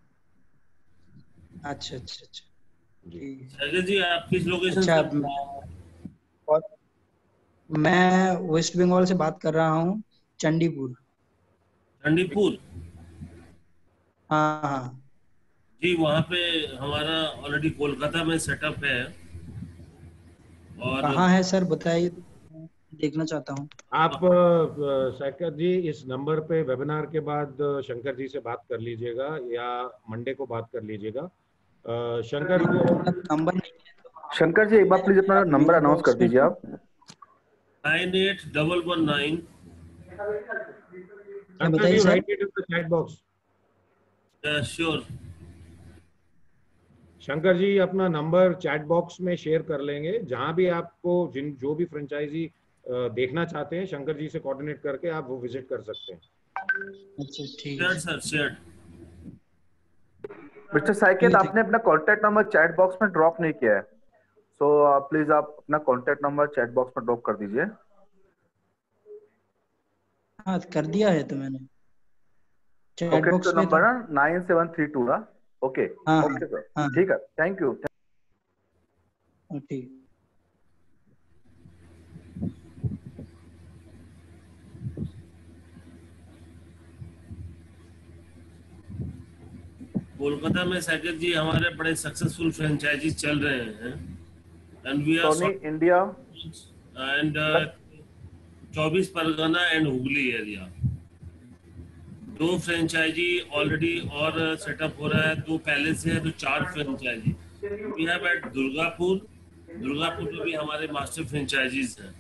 Speaker 6: अच्छा अच्छा अच्छा,
Speaker 1: जी,
Speaker 6: ठीक है।
Speaker 3: सागर जी, आप किस लोकेशन
Speaker 6: अच्छा,
Speaker 3: से बोल रहे हैं?
Speaker 6: और मैं वेस्ट बंगाल से बात कर रहा हूँ, चंडीपुर।
Speaker 3: चंडीपुर।
Speaker 6: हाँ हाँ।
Speaker 3: जी, वहाँ पे हमारा ऑलरेडी कोलकाता में सेटअप है। और
Speaker 6: कहाँ है सर, बताइए, देखना चाहता हूँ।
Speaker 1: आप शंकर जी इस नंबर पे वेबिनार के बाद शंकर जी से बात कर लीजिएगा या मंडे को बात कर लीजिएगा। शंकर को
Speaker 6: मतलब नंबर नहीं है तो
Speaker 2: शंकर जी एक बार प्लीज अपना नंबर
Speaker 6: मेल
Speaker 2: अनाउंस कर
Speaker 6: बॉक्स में
Speaker 2: दीजिए आप।
Speaker 3: 981119।
Speaker 6: क्या
Speaker 1: शंकर
Speaker 6: बताइए
Speaker 1: जी,
Speaker 6: sir?
Speaker 1: Write it in the chat box.
Speaker 3: Sure.
Speaker 1: Shankar ji अपना नंबर चैट बॉक्स में शेयर कर लेंगे। जहां भी आपको जो भी फ्रेंचाइजी देखना चाहते हैं, शंकर जी से कोऑर्डिनेट करके आप वो विजिट कर सकते हैं।
Speaker 6: अच्छा ठीक है
Speaker 3: share
Speaker 6: sir.
Speaker 3: Sir, share.
Speaker 2: Mister
Speaker 6: ठीक
Speaker 2: साइकेत
Speaker 6: है,
Speaker 2: आपने अपना कॉन्टैक्ट नंबर चैट बॉक्स में ड्रॉप नहीं किया है। सो प्लीज आप अपना कॉन्टैक्ट नंबर चैट बॉक्स में ड्रॉप कर दीजिए।
Speaker 6: हाँ कर दिया है तो मैंने चैट
Speaker 2: ओके, तो
Speaker 6: बॉक्स में
Speaker 2: नंबर
Speaker 6: था।
Speaker 2: ना 9732 ना। ओके।
Speaker 6: हाँ हाँ
Speaker 2: ओके सर,
Speaker 6: हाँ
Speaker 2: ठीक है, थैंक यू।
Speaker 6: हाँ, ठीक।
Speaker 3: कोलकाता में साकेत जी हमारे बड़े सक्सेसफुल फ्रेंचाइजीज चल रहे हैं एंड वी आर
Speaker 2: सोनी India
Speaker 3: and 24 Pargana and Hooghly area 2 franchisee already और सेटअप हो रहा है, 2 पहले से है, तो 4 franchisee we have at Durgapur में भी हमारे मास्टर फ्रेंचाइजीज हैं।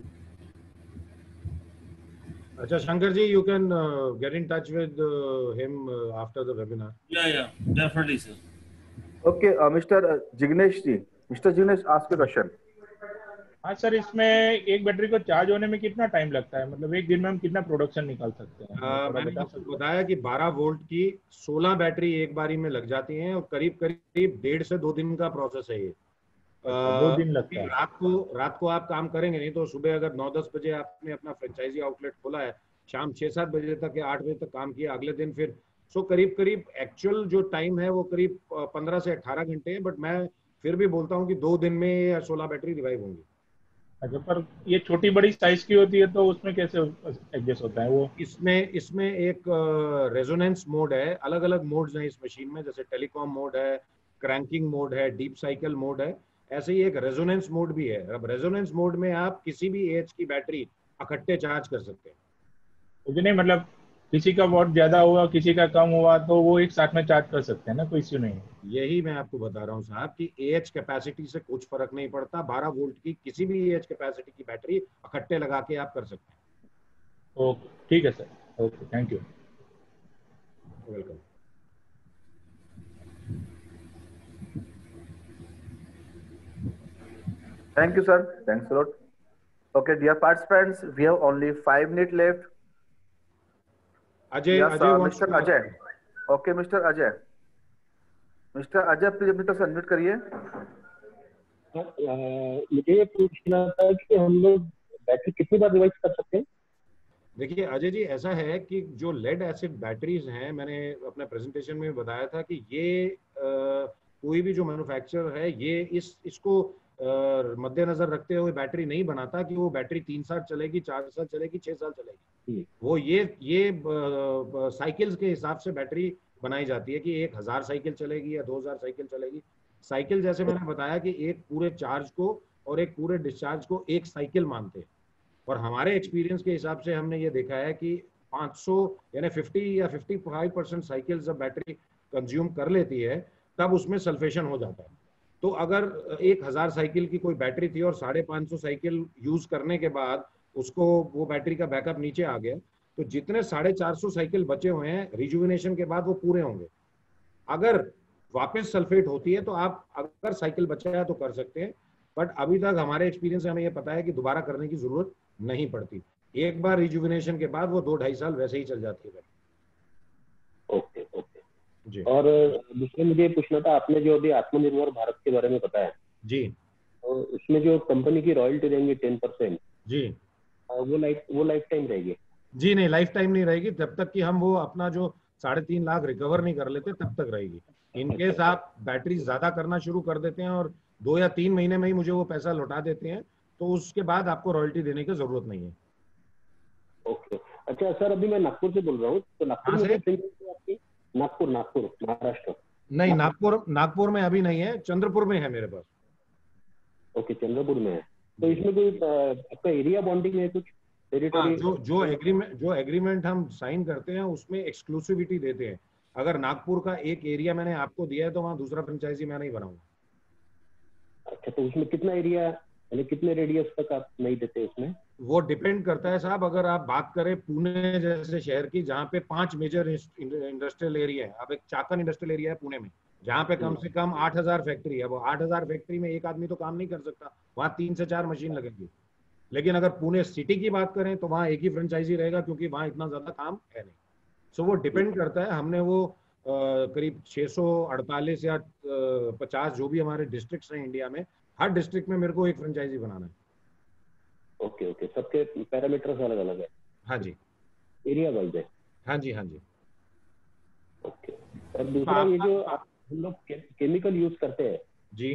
Speaker 1: अच्छा Shankar ji, you can get in touch with him after the webinar.
Speaker 3: Yeah, definitely sir.
Speaker 2: Okay mister Jignesh ji, mister Jignesh ask question.
Speaker 5: हाँ सर, इसमें एक बैटरी को चार्ज होने में कितना टाइम लगता है? मतलब एक दिन में हम कितना प्रोडक्शन निकाल सकते हैं? थोड़ा
Speaker 1: मैंने
Speaker 5: बता
Speaker 1: आपको
Speaker 5: सकते हैं?
Speaker 1: बताया कि 12 वोल्ट की 16 बैटरी एक बारी में लग जाती हैं और करीब करीब 1.5 से 2 दिन का प्रोसेस है ये।
Speaker 5: 2 दिन लगता है।
Speaker 1: रात को आप काम करेंगे नहीं तो सुबह अगर 9-10 बजे आपने अपना फ्रेंचाइजी आउटलेट खोला है, शाम 6-7 बजे तक या 8 बजे तक काम किया, अगले दिन फिर करीब करीब एक्चुअल जो टाइम है वो करीब 15 से 18 घंटे है, बट मैं फिर भी बोलता हूँ कि 2 दिन में या 16 बैटरी रिवाइव होंगी।
Speaker 5: अच्छा, पर ये छोटी बड़ी साइज की होती है तो उसमें कैसे एडजस्ट होता है वो?
Speaker 1: इसमें एक रेजोनेंस मोड है, अलग अलग मोड्स हैं इस मशीन में, जैसे टेलीकॉम मोड है, क्रैंकिंग मोड है, डीप साइकिल मोड है, ऐसे ही एक रेजोनेंस मोड भी है। अब रेजोनेंस मोड में आप किसी भी एज की बैटरी इकट्ठे चार्ज कर सकते हैं।
Speaker 5: मुझे नहीं, मतलब किसी का वॉट ज्यादा हुआ, किसी का कम हुआ, तो वो एक साथ में चार्ज कर सकते हैं ना, कोई इश्यू नहीं है।
Speaker 1: यही मैं आपको बता रहा हूँ साहब कि एएच कैपेसिटी से कुछ फर्क नहीं पड़ता, 12 वोल्ट की किसी भी एएच कैपेसिटी की बैटरी इकट्ठे लगा के आप कर सकते हैं।
Speaker 5: ओके, ठीक है sir, okay, thank you.
Speaker 1: Welcome.
Speaker 2: Thank you, sir. Thanks a lot. Okay, dear participants, we have only 5 minutes left.
Speaker 1: Ajay,
Speaker 2: Yes,
Speaker 1: Ajay wants
Speaker 2: Mr.
Speaker 1: to-
Speaker 2: Ajay. Okay, Mr. Ajay. Mr. Ajay, please अपनी तरफ से unmute करिए।
Speaker 7: मुझे ये पूछना था कि हम लोग बैटरी कितनी बार रिवाइज कर सकते हैं?
Speaker 1: देखिए अजय जी, ऐसा है कि जो लेड एसिड बैटरीज हैं, मैंने अपने प्रेजेंटेशन में बताया था कि ये कोई भी जो मैन्युफैक्चरर है ये इसको मद्देनजर रखते हुए बैटरी नहीं बनाता कि वो बैटरी 3 साल चलेगी, 4 साल चलेगी, 6 साल चलेगी। वो ये साइकिल्स के हिसाब से बैटरी बनाई जाती है कि 1000 साइकिल चलेगी या 2000 साइकिल चलेगी। साइकिल जैसे मैंने बताया कि एक पूरे चार्ज को और एक पूरे डिस्चार्ज को एक साइकिल मानते हैं, और हमारे एक्सपीरियंस के हिसाब से हमने ये देखा है कि 500 यानी 50 या 55% साइकिल जब बैटरी कंज्यूम कर लेती है तब उसमें सल्फेशन हो जाता है। तो अगर 1000 साइकिल की कोई बैटरी थी और 550 साइकिल यूज करने के बाद उसको वो बैटरी का बैकअप नीचे आ गया, तो जितने 450 साइकिल बचे हुए हैं रिजुविनेशन के बाद वो पूरे होंगे। अगर वापस सल्फेट होती है तो आप अगर साइकिल बचा है तो कर सकते हैं, बट अभी तक हमारे एक्सपीरियंस से हमें ये पता है कि दोबारा करने की जरूरत नहीं पड़ती। एक बार रिजुविनेशन के बाद वो 2-2.5 साल वैसे ही चल जाती है।
Speaker 7: ओके ओके
Speaker 1: जी।
Speaker 7: और दूसरा मुझे पूछना था, आपने जो अभी आत्मनिर्भर भारत के बारे में बताया
Speaker 1: जी,
Speaker 7: तो उसमें जो कंपनी की रॉयल्टी रहेंगी 10%,
Speaker 1: जी,
Speaker 7: वो लाइफ टाइम रहेगी?
Speaker 1: जी नहीं, लाइफ टाइम नहीं रहेगी, जब तक कि हम वो अपना जो 3.5 लाख रिकवर नहीं कर लेते तब तक रहेगी। इनकेस आप बैटरी ज्यादा करना शुरू कर देते हैं और 2 या 3 महीने में ही मुझे वो पैसा लौटा देते हैं तो उसके बाद आपको रॉयल्टी देने की जरूरत नहीं है।
Speaker 7: ओके, अच्छा सर, अभी मैं नागपुर से बोल रहा हूँ, तो नागपुर
Speaker 1: कहाँ
Speaker 7: में
Speaker 1: से?
Speaker 7: आपकी? नागपुर महाराष्ट्र।
Speaker 1: नहीं, नागपुर में अभी नहीं है, चंद्रपुर में है मेरे पास।
Speaker 7: ओके, चंद्रपुर में है। तो इसमें कोई आपका एरिया बॉन्डिंग है कुछ?
Speaker 1: हाँ, जो एग्रीमेंट हम साइन करते हैं उसमें एक्सक्लूसिविटी देते हैं। अगर नागपुर का एक एरिया मैंने आपको दिया है तो वहाँ दूसरा फ्रेंचाइजी मैं नहीं बनाऊंगा।
Speaker 7: अच्छा, तो उसमें कितना एरिया यानी कितने रेडियस तक आप नहीं देते उसमें?
Speaker 1: वो डिपेंड करता है साहब। अगर आप बात करें पुणे जैसे शहर की जहाँ पे 5 मेजर इंडस्ट्रियल एरिया है, अब एक चाकन इंडस्ट्रियल एरिया है पुणे में जहाँ पे कम से कम 8000 फैक्ट्री है, वो 8000 फैक्ट्री में एक आदमी तो काम नहीं कर सकता, वहाँ 3 से 4 मशीन लगेगी। लेकिन अगर पुणे सिटी की बात करें तो वहाँ एक ही फ्रेंचाइजी रहेगा क्योंकि वहाँ इतना ज्यादा काम है नहीं। सो वो डिपेंड करता है। हमने वो करीब 648 या 50 जो भी हमारे डिस्ट्रिक्ट्स हैं इंडिया में, हर डिस्ट्रिक्ट में मेरे को एक फ्रेंचाइजी बनाना है।
Speaker 7: ओके ओके, सबके पैरामीटर्स अलग अलग है?
Speaker 1: हाँ जी,
Speaker 7: एरिया वाइज है?
Speaker 1: हाँ जी, हाँ जी।
Speaker 7: ओके, और दूसरा ये जो हम लोग केमिकल यूज करते हैं
Speaker 1: जी,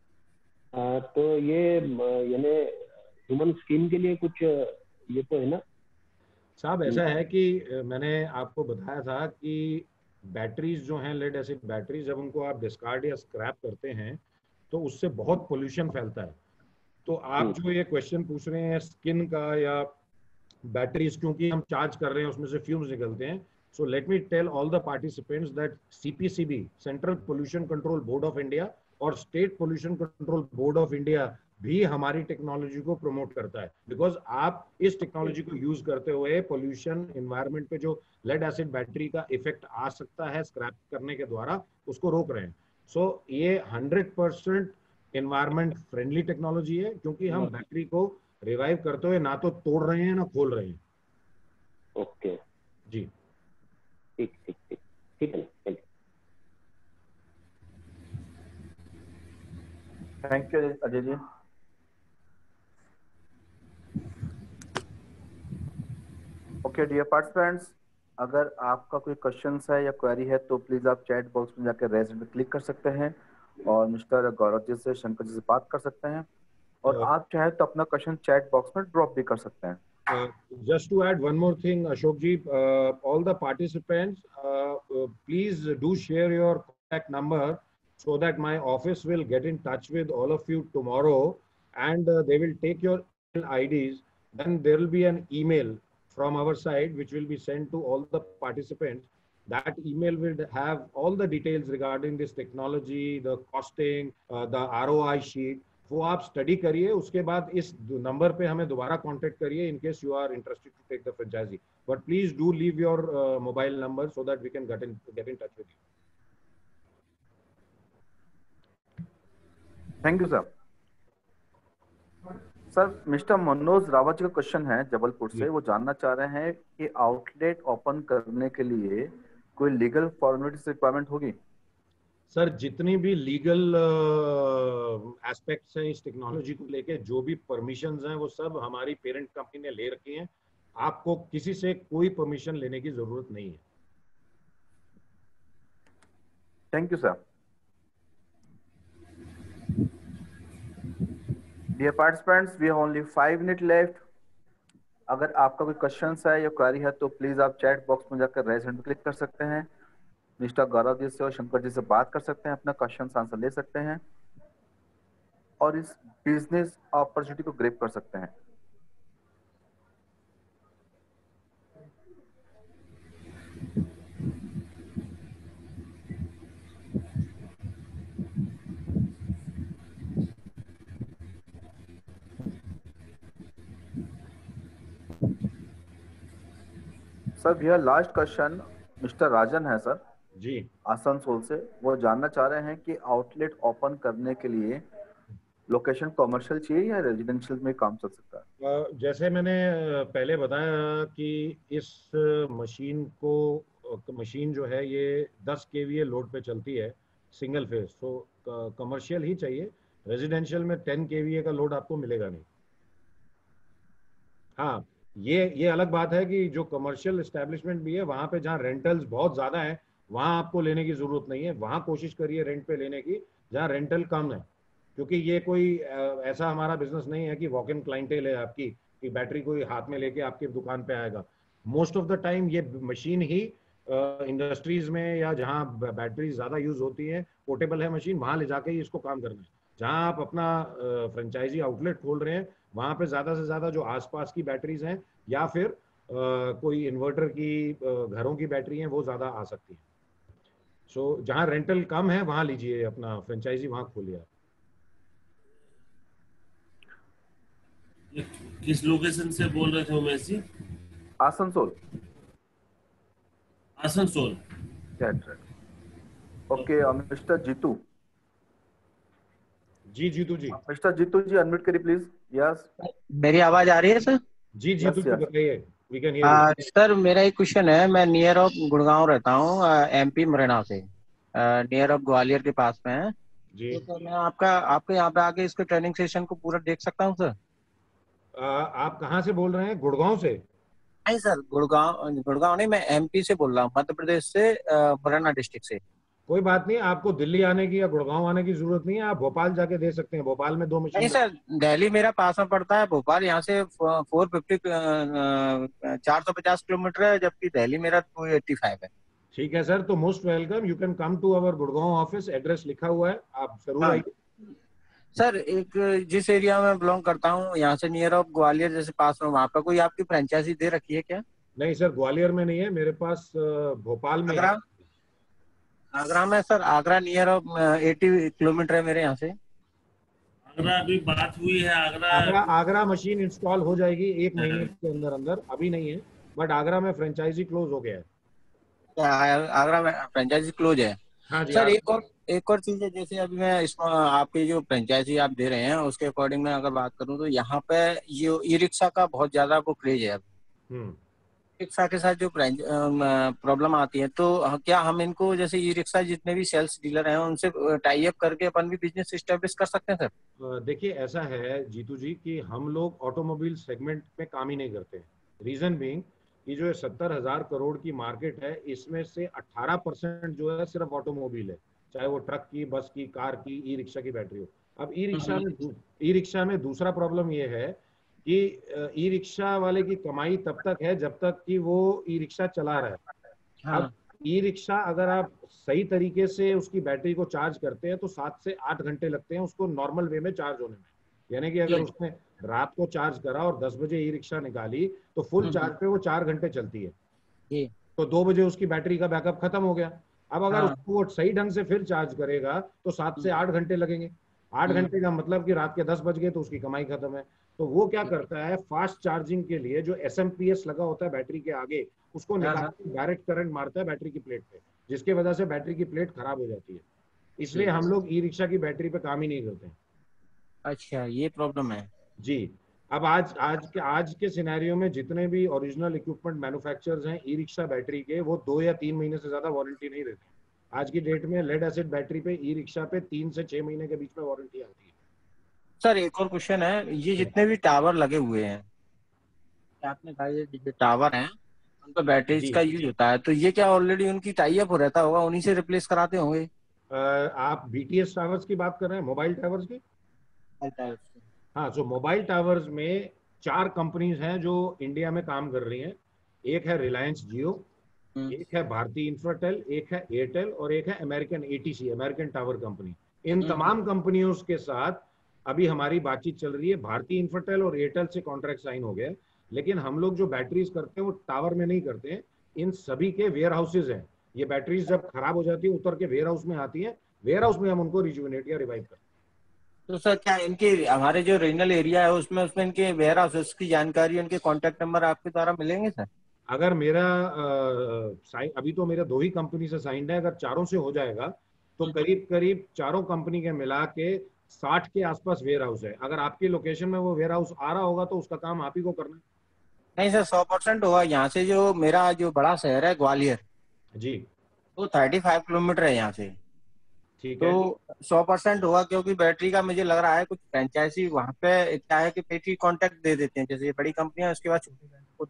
Speaker 7: तो ये यानी ह्यूमन स्किन के लिए कुछ ये तो है ना
Speaker 1: साहब? ऐसा है कि मैंने आपको बताया था कि बैटरीज जो हैं, लेड एसिड बैटरीज, जब उनको आप डिस्कार्ड या स्क्रैप करते हैं तो उससे बहुत पोल्यूशन फैलता है। तो आप जो ये क्वेश्चन पूछ रहे हैं स्किन का या बैटरीज, क्योंकि हम चार्ज कर रहे हैं उसमें से फ्यूम्स निकलते हैं। So let me tell all the participants that CPCB, central pollution control board of India, और state pollution control board of India भी हमारी टेक्नोलॉजी को प्रमोट करता है। बिकॉज आप इस टेक्नोलॉजी को यूज करते हुए पोल्यूशन एनवायरनमेंट पे जो लेड एसिड बैटरी का इफेक्ट आ सकता है स्क्रैप करने के द्वारा, उसको रोक रहे हैं। सो ये 100% एनवायरनमेंट फ्रेंडली टेक्नोलॉजी है, क्योंकि हम बैटरी को रिवाइव करते हुए ना तो तोड़ रहे हैं ना खोल रहे हैं।
Speaker 7: ओके
Speaker 1: जी
Speaker 7: ठीक ठीक ठीक ठीक है ना,
Speaker 2: thank you Ajay ji. Okay dear participants, अगर आपका कोई क्वेश्चन है या क्वेरी है तो प्लीज आप चैट बॉक्स में जाकर रेज पे क्लिक कर सकते हैं और मिस्टर गौरव जी से, शंकर जी से बात कर सकते हैं, और आप चाहे तो अपना क्वेश्चन चैट बॉक्स में ड्रॉप भी कर सकते हैं।
Speaker 1: Just to add one more thing, Ashok ji, all the participants, please do share your contact number so that my office will get in touch with all of you tomorrow, and they will take your IDs. Then there will be an email from our side which will be sent to all the participants. That email will have all the details regarding this technology, the costing, the ROI sheet. वो आप study करिए, उसके बाद इस number पे हमें दोबारा contact करिए in case you are interested to take the franchisee, but please do leave your mobile number so that we can get in touch with you.
Speaker 2: Thank you sir. Sir mister Manoj Rawat ji का question है जबलपुर से, वो जानना चाह रहे हैं कि outlet open करने के लिए कोई लीगल फॉर्मेलिटीज रिक्वायरमेंट होगी?
Speaker 1: सर जितनी भी लीगल एस्पेक्ट्स हैं इस टेक्नोलॉजी को लेके, जो भी परमिशंस हैं वो सब हमारी पेरेंट कंपनी ने ले रखी हैं। आपको किसी से कोई परमिशन लेने की जरूरत नहीं है।
Speaker 2: Thank you sir. Dear participants, we have only 5 minute left. अगर आपका कोई क्वेश्चन है या क्वेरी है तो प्लीज आप चैट बॉक्स में जाकर रेज हैंड पे क्लिक कर सकते हैं, मिस्टर गौरव जी से और शंकर जी से बात कर सकते हैं, अपना क्वेश्चन आंसर ले सकते हैं और इस बिजनेस अपॉर्चुनिटी को ग्रैब कर सकते हैं। सर भैया लास्ट क्वेश्चन मिस्टर राजन है सर
Speaker 1: जी,
Speaker 2: आसनसोल से। वो जानना चाह रहे हैं कि आउटलेट ओपन करने के लिए लोकेशन कमर्शियल चाहिए या रेजिडेंशियल में काम चल सकता है?
Speaker 1: जैसे मैंने पहले बताया कि इस मशीन जो है ये 10 kVA लोड पे चलती है सिंगल फेज, तो कमर्शियल ही चाहिए। रेजिडेंशियल में 10 kVA का लोड आपको मिलेगा नहीं। हाँ, ये अलग बात है कि जो कमर्शियल एस्टेब्लिशमेंट भी है वहां पे जहाँ रेंटल्स बहुत ज्यादा है वहां आपको लेने की जरूरत नहीं है। वहां कोशिश करिए रेंट पे लेने की जहाँ रेंटल कम है, क्योंकि ये कोई ऐसा हमारा बिजनेस नहीं है कि वॉक इन क्लाइंटेल है आपकी, कि बैटरी कोई हाथ में लेके आपकी दुकान पे आएगा। मोस्ट ऑफ द टाइम ये मशीन ही इंडस्ट्रीज में या जहाँ बैटरी ज्यादा यूज होती है, पोर्टेबल है मशीन, वहां ले जाके ही इसको काम करना है। जहाँ आप अपना फ्रेंचाइजी आउटलेट खोल रहे हैं वहां पे ज्यादा से ज्यादा जो आसपास की बैटरीज हैं या फिर कोई इन्वर्टर की घरों की बैटरी हैं वो ज्यादा आ सकती है। सो जहाँ रेंटल कम है वहां लीजिए अपना फ्रेंचाइजी, वहां खोलिए आप।
Speaker 3: किस लोकेशन से बोल रहे थे उमेश जी?
Speaker 2: आसनसोल।
Speaker 3: आसनसोल।
Speaker 2: Okay mister Jitu.
Speaker 1: जी जीतू जी।
Speaker 2: मिस्टर जीतू जी अनम्यूट करिए प्लीज। यस,
Speaker 8: मेरी आवाज आ रही है सर?
Speaker 1: जी जीतू जी बताइए, we can hear you.
Speaker 8: Sir मेरा एक क्वेश्चन है, मैं नियर ऑफ गुड़गांव रहता हूँ, एमपी मुरैना से, नियर ऑफ ग्वालियर के पास में है
Speaker 1: जी।
Speaker 8: तो मैं आपके यहाँ पे आके इसके ट्रेनिंग सेशन को पूरा देख सकता हूँ सर?
Speaker 1: आप कहाँ से बोल रहे हैं? गुड़गांव से?
Speaker 8: नहीं सर, गुड़गांव नहीं, मैं एमपी से बोल रहा हूँ, मध्य प्रदेश से, मुरैना डिस्ट्रिक्ट से।
Speaker 1: कोई बात नहीं, आपको दिल्ली आने की या गुड़गांव आने की जरूरत नहीं है, आप भोपाल जाके दे सकते हैं। भोपाल में 2 मशीन।
Speaker 8: नहीं सर, दिल्ली मेरा पास में पड़ता है, भोपाल यहाँ से 450 450 किलोमीटर है, जबकि दिल्ली मेरा 285 है।
Speaker 1: ठीक है सर, तो most welcome, you can come to our Gurgaon office, address लिखा हुआ है, आप जरूर
Speaker 8: हाँ
Speaker 1: आइए।
Speaker 8: सर, एक जिस एरिया में बिलोंग करता हूँ यहाँ से नियर ऑफ ग्वालियर जैसे पास में, वहाँ पे कोई आपकी फ्रेंचाइजी दे रखी है क्या?
Speaker 1: नहीं सर, ग्वालियर में नहीं है मेरे पास, भोपाल में है।
Speaker 8: आगरा? आगरा में sir, Agra near of 80 kilometre है मेरे यहाँ से।
Speaker 3: आगरा अभी बात हुई है, आगरा
Speaker 1: आगरा आगरा मशीन इंस्टॉल हो जाएगी 1 महीने के अंदर अंदर, अभी नहीं है, बट आगरा में फ्रेंचाइजी क्लोज हो गया है।
Speaker 8: आगरा में फ्रेंचाइजी क्लोज है?
Speaker 1: हाँ जी।
Speaker 8: सर एक और चीज है, जैसे अभी मैं इसमें आपकी जो फ्रेंचाइजी आप दे रहे हैं उसके अकॉर्डिंग में अगर बात करूं तो यहाँ पे ये ई रिक्शा का बहुत ज्यादा वो क्रेज है।
Speaker 1: हम्म।
Speaker 8: रिक्शा के साथ जो प्रॉब्लम आती है, तो क्या हम इनको जैसे ई रिक्शा जितने भी सेल्स डीलर हैं उनसे टाई अप करके अपन भी बिजनेस एस्टेब्लिश कर सकते हैं सर?
Speaker 1: देखिए ऐसा है जीतू जी कि हम लोग ऑटोमोबाइल सेगमेंट में काम ही नहीं करते। रीजन बीइंग कि जो 70,000 करोड़ की मार्केट है, इसमें से 18% जो है सिर्फ ऑटोमोबाइल है, चाहे वो ट्रक की, बस की, कार की, ई रिक्शा की बैटरी हो। अब ई रिक्शा में दूसरा प्रॉब्लम ये है कि ई रिक्शा वाले की कमाई तब तक है जब तक कि वो ई रिक्शा चला रहा है।
Speaker 8: हाँ।
Speaker 1: अब ई रिक्शा अगर आप सही तरीके से उसकी बैटरी को चार्ज करते हैं तो 7 से 8 घंटे लगते हैं उसको नॉर्मल वे में चार्ज होने में। यानी कि अगर उसने रात को चार्ज करा और 10 बजे ई रिक्शा निकाली तो फुल चार्ज पे वो 4 घंटे चलती है, तो 2 बजे उसकी बैटरी का बैकअप खत्म हो गया। अब अगर उसको वो सही ढंग से फिर चार्ज करेगा तो 7 से 8 घंटे लगेंगे। 8 घंटे का मतलब कि रात के 10 बज गए तो उसकी कमाई खत्म है। तो वो क्या करता है, फास्ट चार्जिंग के लिए जो एसएमपीएस लगा होता है बैटरी के आगे, उसको निकाल के डायरेक्ट करंट मारता है बैटरी की प्लेट पे, जिसकी वजह से बैटरी की प्लेट खराब हो जाती है। इसलिए हम लोग ई रिक्शा की बैटरी पे काम ही नहीं करते।
Speaker 8: अच्छा, ये प्रॉब्लम है
Speaker 1: जी। अब आज के सिनेरियो में जितने भी ओरिजिनल इक्विपमेंट मैन्युफैक्चरर्स हैं ई रिक्शा बैटरी के, वो 2 या 3 महीने से ज्यादा वारंटी नहीं देते। आज की डेट में लेड एसिड बैटरी पे, ई रिक्शा पे 3 से 6 महीने के बीच में वारंटी आती है।
Speaker 8: सर। एक और क्वेश्चन है, ये जितने भी टावर लगे हुए हैं, आपने कहा ये जो टावर हैं उन पर बैटरीज का यूज होता है, तो ये क्या ऑलरेडी उनकी टाई अप हो रहता होगा, उन्हीं से रिप्लेस कराते होंगे?
Speaker 1: आप बीटीएस टावर्स की बात कर रहे हैं, मोबाइल टावर्स की? हाँ, सो मोबाइल टावर्स में 4 कंपनीज हैं जो इंडिया में काम कर रही हैं। एक है रिलायंस जियो, एक है भारती इंफ्राटेल, एक है एयरटेल और एक है American ATC, American tower company. इन तमाम कंपनियों के साथ अभी हमारी बातचीत चल रही है। भारती इंफ्राटेल और एयरटेल से कॉन्ट्रैक्ट साइन हो गया, लेकिन हम लोग जो बैटरीज करते हैं वो टावर में नहीं करते हैं, इन सभी के वेयर हाउसेज हैं। ये बैटरीज जब खराब हो जाती है उतर के वेयर हाउस में आती है, वेयर हाउस में हम उनको रिजुविनेट या रिवाइव करते हैं।
Speaker 8: तो सर क्या इनके हमारे जो रीजनल एरिया है उसमें इनके वेयर हाउसेस की जानकारी, उनके कॉन्टेक्ट नंबर आपके द्वारा मिलेंगे सर?
Speaker 1: अगर मेरा अभी तो मेरा 2 ही कंपनी से साइंड है, अगर चारों से हो जाएगा तो करीब करीब चारों कंपनी के मिला के 60 के आसपास वेयर हाउस है। अगर आपकी लोकेशन में वो वेयर हाउस आ रहा होगा तो उसका काम आप ही को करना है।
Speaker 8: नहीं सर, 100% होगा। यहाँ से जो मेरा जो बड़ा शहर है ग्वालियर
Speaker 1: जी,
Speaker 8: वो 35 किलोमीटर है यहाँ से,
Speaker 1: ठीक है।
Speaker 8: तो 100% होगा, क्योंकि बैटरी का मुझे लग रहा है कुछ फ्रेंचाइजी वहाँ पे क्या है कि बैटरी कॉन्टेक्ट दे देते हैं, जैसे बड़ी कंपनियां उसके बाद छोटी को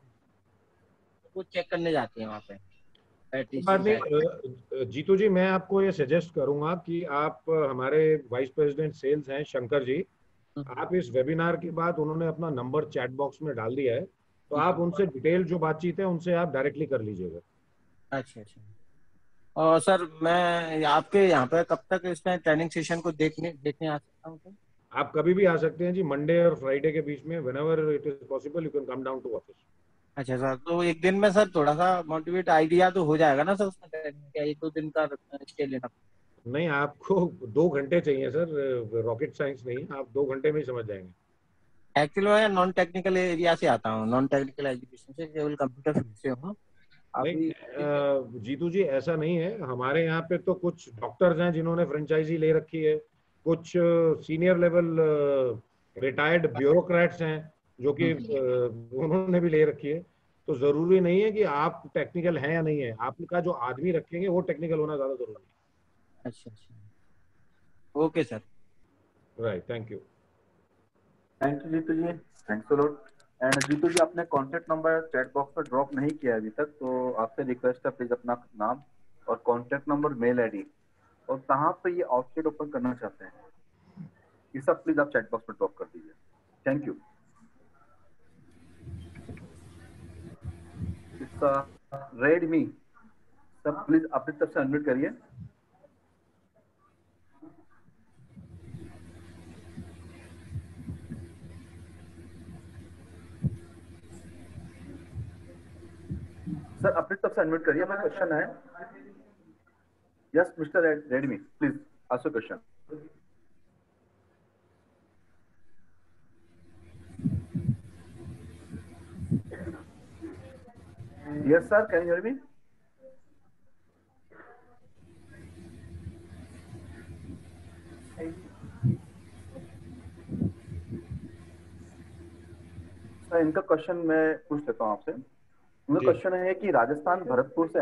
Speaker 8: वो चेक करने जाती है वहाँ पे बैटरी।
Speaker 1: बात नहीं जीतू जी, मैं आपको ये सजेस्ट करूंगा कि आप हमारे वाइस प्रेसिडेंट सेल्स हैं शंकर जी, आप इस वेबिनार के बाद उन्होंने अपना नंबर चैट बॉक्स में डाल दिया है, तो आप उनसे डिटेल जो बातचीत है उनसे आप डायरेक्टली कर लीजिएगा।
Speaker 8: अच्छा अच्छा। और सर मैं आपके यहाँ पे कब तक इसमें ट्रेनिंग सेशन को देखने आ सकता हूँ सर?
Speaker 1: आप कभी भी आ सकते हैं जी, मंडे और फ्राइडे के बीच में, whenever it is possible you can come down to office.
Speaker 8: अच्छा सर, तो एक दिन में सर थोड़ा सा मोटिवेट आइडिया तो हो जाएगा ना सर उसमें, क्या 1-2 दिन का स्टे लेना?
Speaker 1: नहीं, आपको 2 घंटे चाहिए सर, रॉकेट साइंस नहीं, आप 2 घंटे में ही समझ जाएंगे।
Speaker 8: एक्चुअली मैं नॉन टेक्निकल एरिया से आता हूँ, नॉन टेक्निकल एजुकेशन से, केवल कंप्यूटर फील्ड से हूँ अभी।
Speaker 1: जीतू जी ऐसा नहीं है, हमारे यहाँ पे तो कुछ डॉक्टर्स हैं जिन्होंने फ्रेंचाइजी ले रखी है, कुछ सीनियर लेवल रिटायर्ड ब्यूरोक्रेट्स हैं जो कि उन्होंने भी ले रखी है। तो जरूरी नहीं है कि आप टेक्निकल हैं या नहीं है, आपका जो आदमी रखेंगे वो टेक्निकल होना ज्यादा जरूरी है।
Speaker 8: अच्छा अच्छा, okay sir,
Speaker 1: right, thank you.
Speaker 2: Thank you Jeetu ji, thanks a lot. And Jeetu ji आपने कॉन्टेक्ट नंबर चैट बॉक्स पर ड्रॉप नहीं किया अभी तक, तो आपसे रिक्वेस्ट है प्लीज अपना नाम और कॉन्टेक्ट नंबर, मेल आईडी और कहाँ पे ये आउटलेट ओपन करना चाहते हैं ये सब प्लीज आप चैट बॉक्स पर ड्रॉप कर दीजिए। Thank you. Redmi सब प्लीज अपनी तरफ से अनम्यूट करिए। सर अपनी तरफ से अनम्यूट करिए, मेरा क्वेश्चन है। Yes mister Redmi, please ask your question. Yes sir, can you hear me? Sir इनका क्वेश्चन मैं पूछ लेता हूँ आपसे। उनका क्वेश्चन है कि राजस्थान भरतपुर से।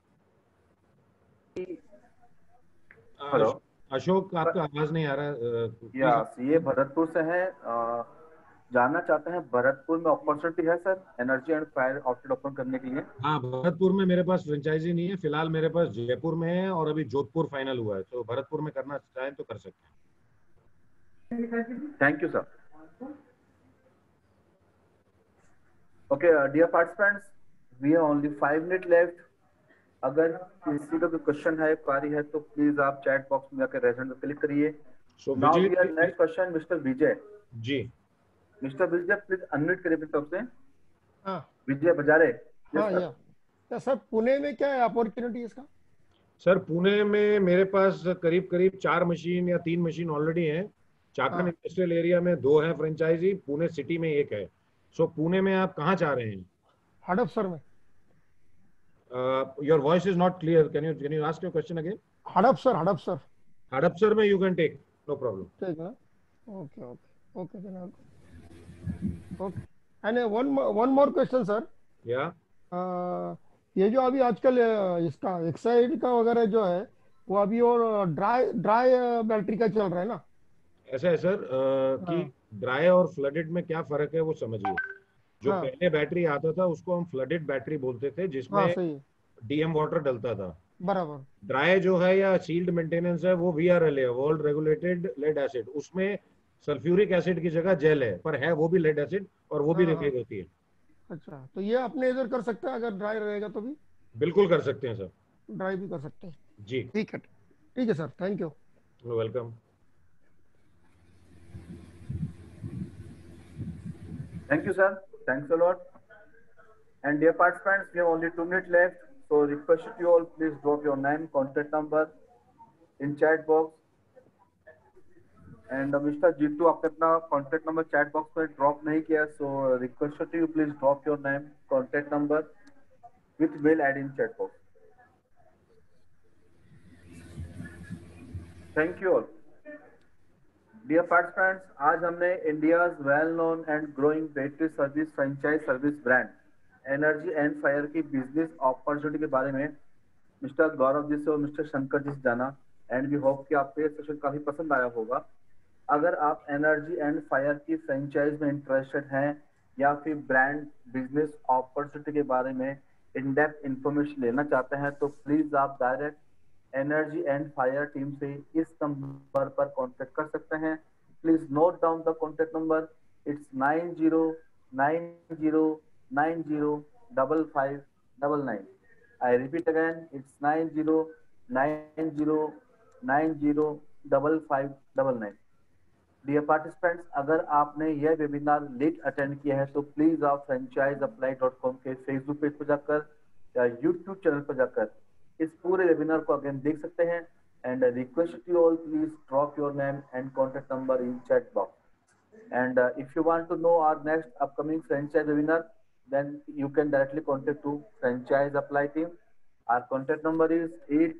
Speaker 2: हेलो
Speaker 1: अशोक, आपका आवाज नहीं आ रहा।
Speaker 2: यस, ये भरतपुर से है। जानना चाहते हैं भरतपुर में अपॉर्चुनिटी है sir energy and fire outlet open करने के लिए?
Speaker 1: हाँ, भरतपुर में मेरे पास फ्रेंचाइजी नहीं है फिलहाल, मेरे पास जयपुर में है और अभी जोधपुर फाइनल हुआ है, तो भरतपुर में करना चाहें तो कर सकते हैं।
Speaker 2: Thank you sir. Okay dear participants, we have only 5 minute left. अगर किसी का कोई क्वेश्चन है, क्वेरी है, तो प्लीज आप चैट बॉक्स में जाकर रेज हैंड पर क्लिक करिए। Now we are next question mister Vijay
Speaker 1: ji.
Speaker 2: Mister Vijay please unmute करिए अपनी तरफ से।
Speaker 9: हाँ
Speaker 2: विजय बजारे।
Speaker 9: हाँ या सर, पुणे में क्या है अपॉर्चुनिटी इसका?
Speaker 1: सर पुणे में मेरे पास करीब करीब 4 मशीन या 3 मशीन ऑलरेडी हैं। चाकन इंडस्ट्रियल एरिया में 2 है फ्रेंचाइजी, पुणे सिटी में 1 है। सो पुणे में आप कहाँ चाह रहे हैं?
Speaker 9: हड़पसर में।
Speaker 1: Your voice is not clear, can you ask your question again? Hadapsar में you can take, no problem.
Speaker 9: ठीक है, okay okay okay then okay. And one more question sir.
Speaker 1: या
Speaker 9: ये जो अभी आजकल इसका एक्साइड का वगैरह जो है वो अभी और ड्राई बैटरी का चल रहा है ना?
Speaker 1: ऐसा है सर कि ड्राई और फ्लडेड में क्या फर्क है वो समझिए। जो पहले बैटरी आता था उसको हम फ्लडेड बैटरी बोलते थे, जिसमें डीएम वाटर डलता था।
Speaker 9: बराबर।
Speaker 1: ड्राई जो है या सील्ड मेंटेनेंस है वो वीआरएल है, वर्ल्ड रेगुलेटेड लेड एसिड। उसमें सल्फ्यूरिक एसिड की जगह जेल है, पर है वो भी लेड एसिड और वो भी रिलीज होती है।
Speaker 9: अच्छा, तो ये अपने इधर कर सकते हैं अगर ड्राई रहेगा तो भी?
Speaker 1: बिल्कुल कर सकते हैं सर,
Speaker 9: ड्राई भी कर सकते हैं
Speaker 1: जी।
Speaker 9: ठीक है sir, thank you.
Speaker 1: Welcome.
Speaker 2: Thank you, sir. Thanks a lot. And dear participants, we have only 2 minutes left. So request you all, please drop your name, contact number in chat box. And Mr. Jitu, आपने अपना contact number chat box में drop नहीं किया, so request you please drop your name, contact number with mail ID in chat box. Thank you all. Dear participants, आज हमने India's well known and growing battery service franchise service brand energy and fire की business opportunity के बारे में mister Gaurav जी से और mister Shankar ji से जाना। एंड वी होप कि आपको ये सेशन काफी पसंद आया होगा। अगर आप एनर्जी एंड फायर की फ्रेंचाइज में इंटरेस्टेड हैं या फिर ब्रांड बिजनेस अपॉर्चुनिटी के बारे में इन डेप्थ इंफॉर्मेशन लेना चाहते हैं, तो प्लीज आप direct energy and fire team से इस नंबर पर कांटेक्ट कर सकते हैं। Please note down the contact number, it's 9090905599। I repeat again, it's 9090905599। Dear participants, अगर आपने यह वेबिनार लेट अटेंड किया है तो प्लीज आप franchiseapply.com के फेसबुक पेज पर जाकर या यूट्यूब चैनल पर जाकर इस पूरे वेबिनार को अगेन देख सकते हैं। And request you all, please drop your name and contact number in chat box. And if you want to know our next upcoming franchise webinar, then you can directly contact to franchise apply team. Our contact number is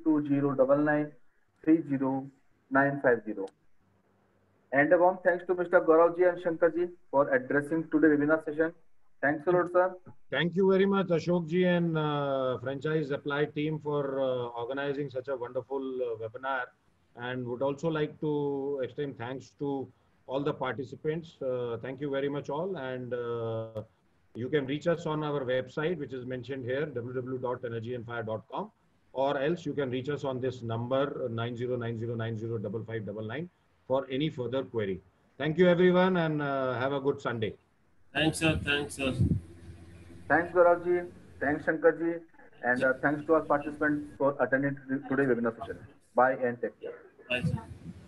Speaker 2: 8209930950. And a warm thanks to Mr. Gaurav ji and Shankar ji for addressing today's webinar session. Thanks a lot, sir.
Speaker 1: Thank you very much, Ashok ji and Franchise Apply team for organizing such a wonderful webinar, and would also like to extend thanks to all the participants. Thank you very much all, and you can reach us on our website, which is mentioned here, www.energyandfire.com, or else you can reach us on this number 9090905599 for any further query. Thank you everyone, and have a good Sunday.
Speaker 3: Thanks sir. Thanks sir.
Speaker 2: Thanks Gaurav ji. Thanks Shankar ji. And thanks to our participants for attending today's webinar session. Bye and take care.
Speaker 3: Bye.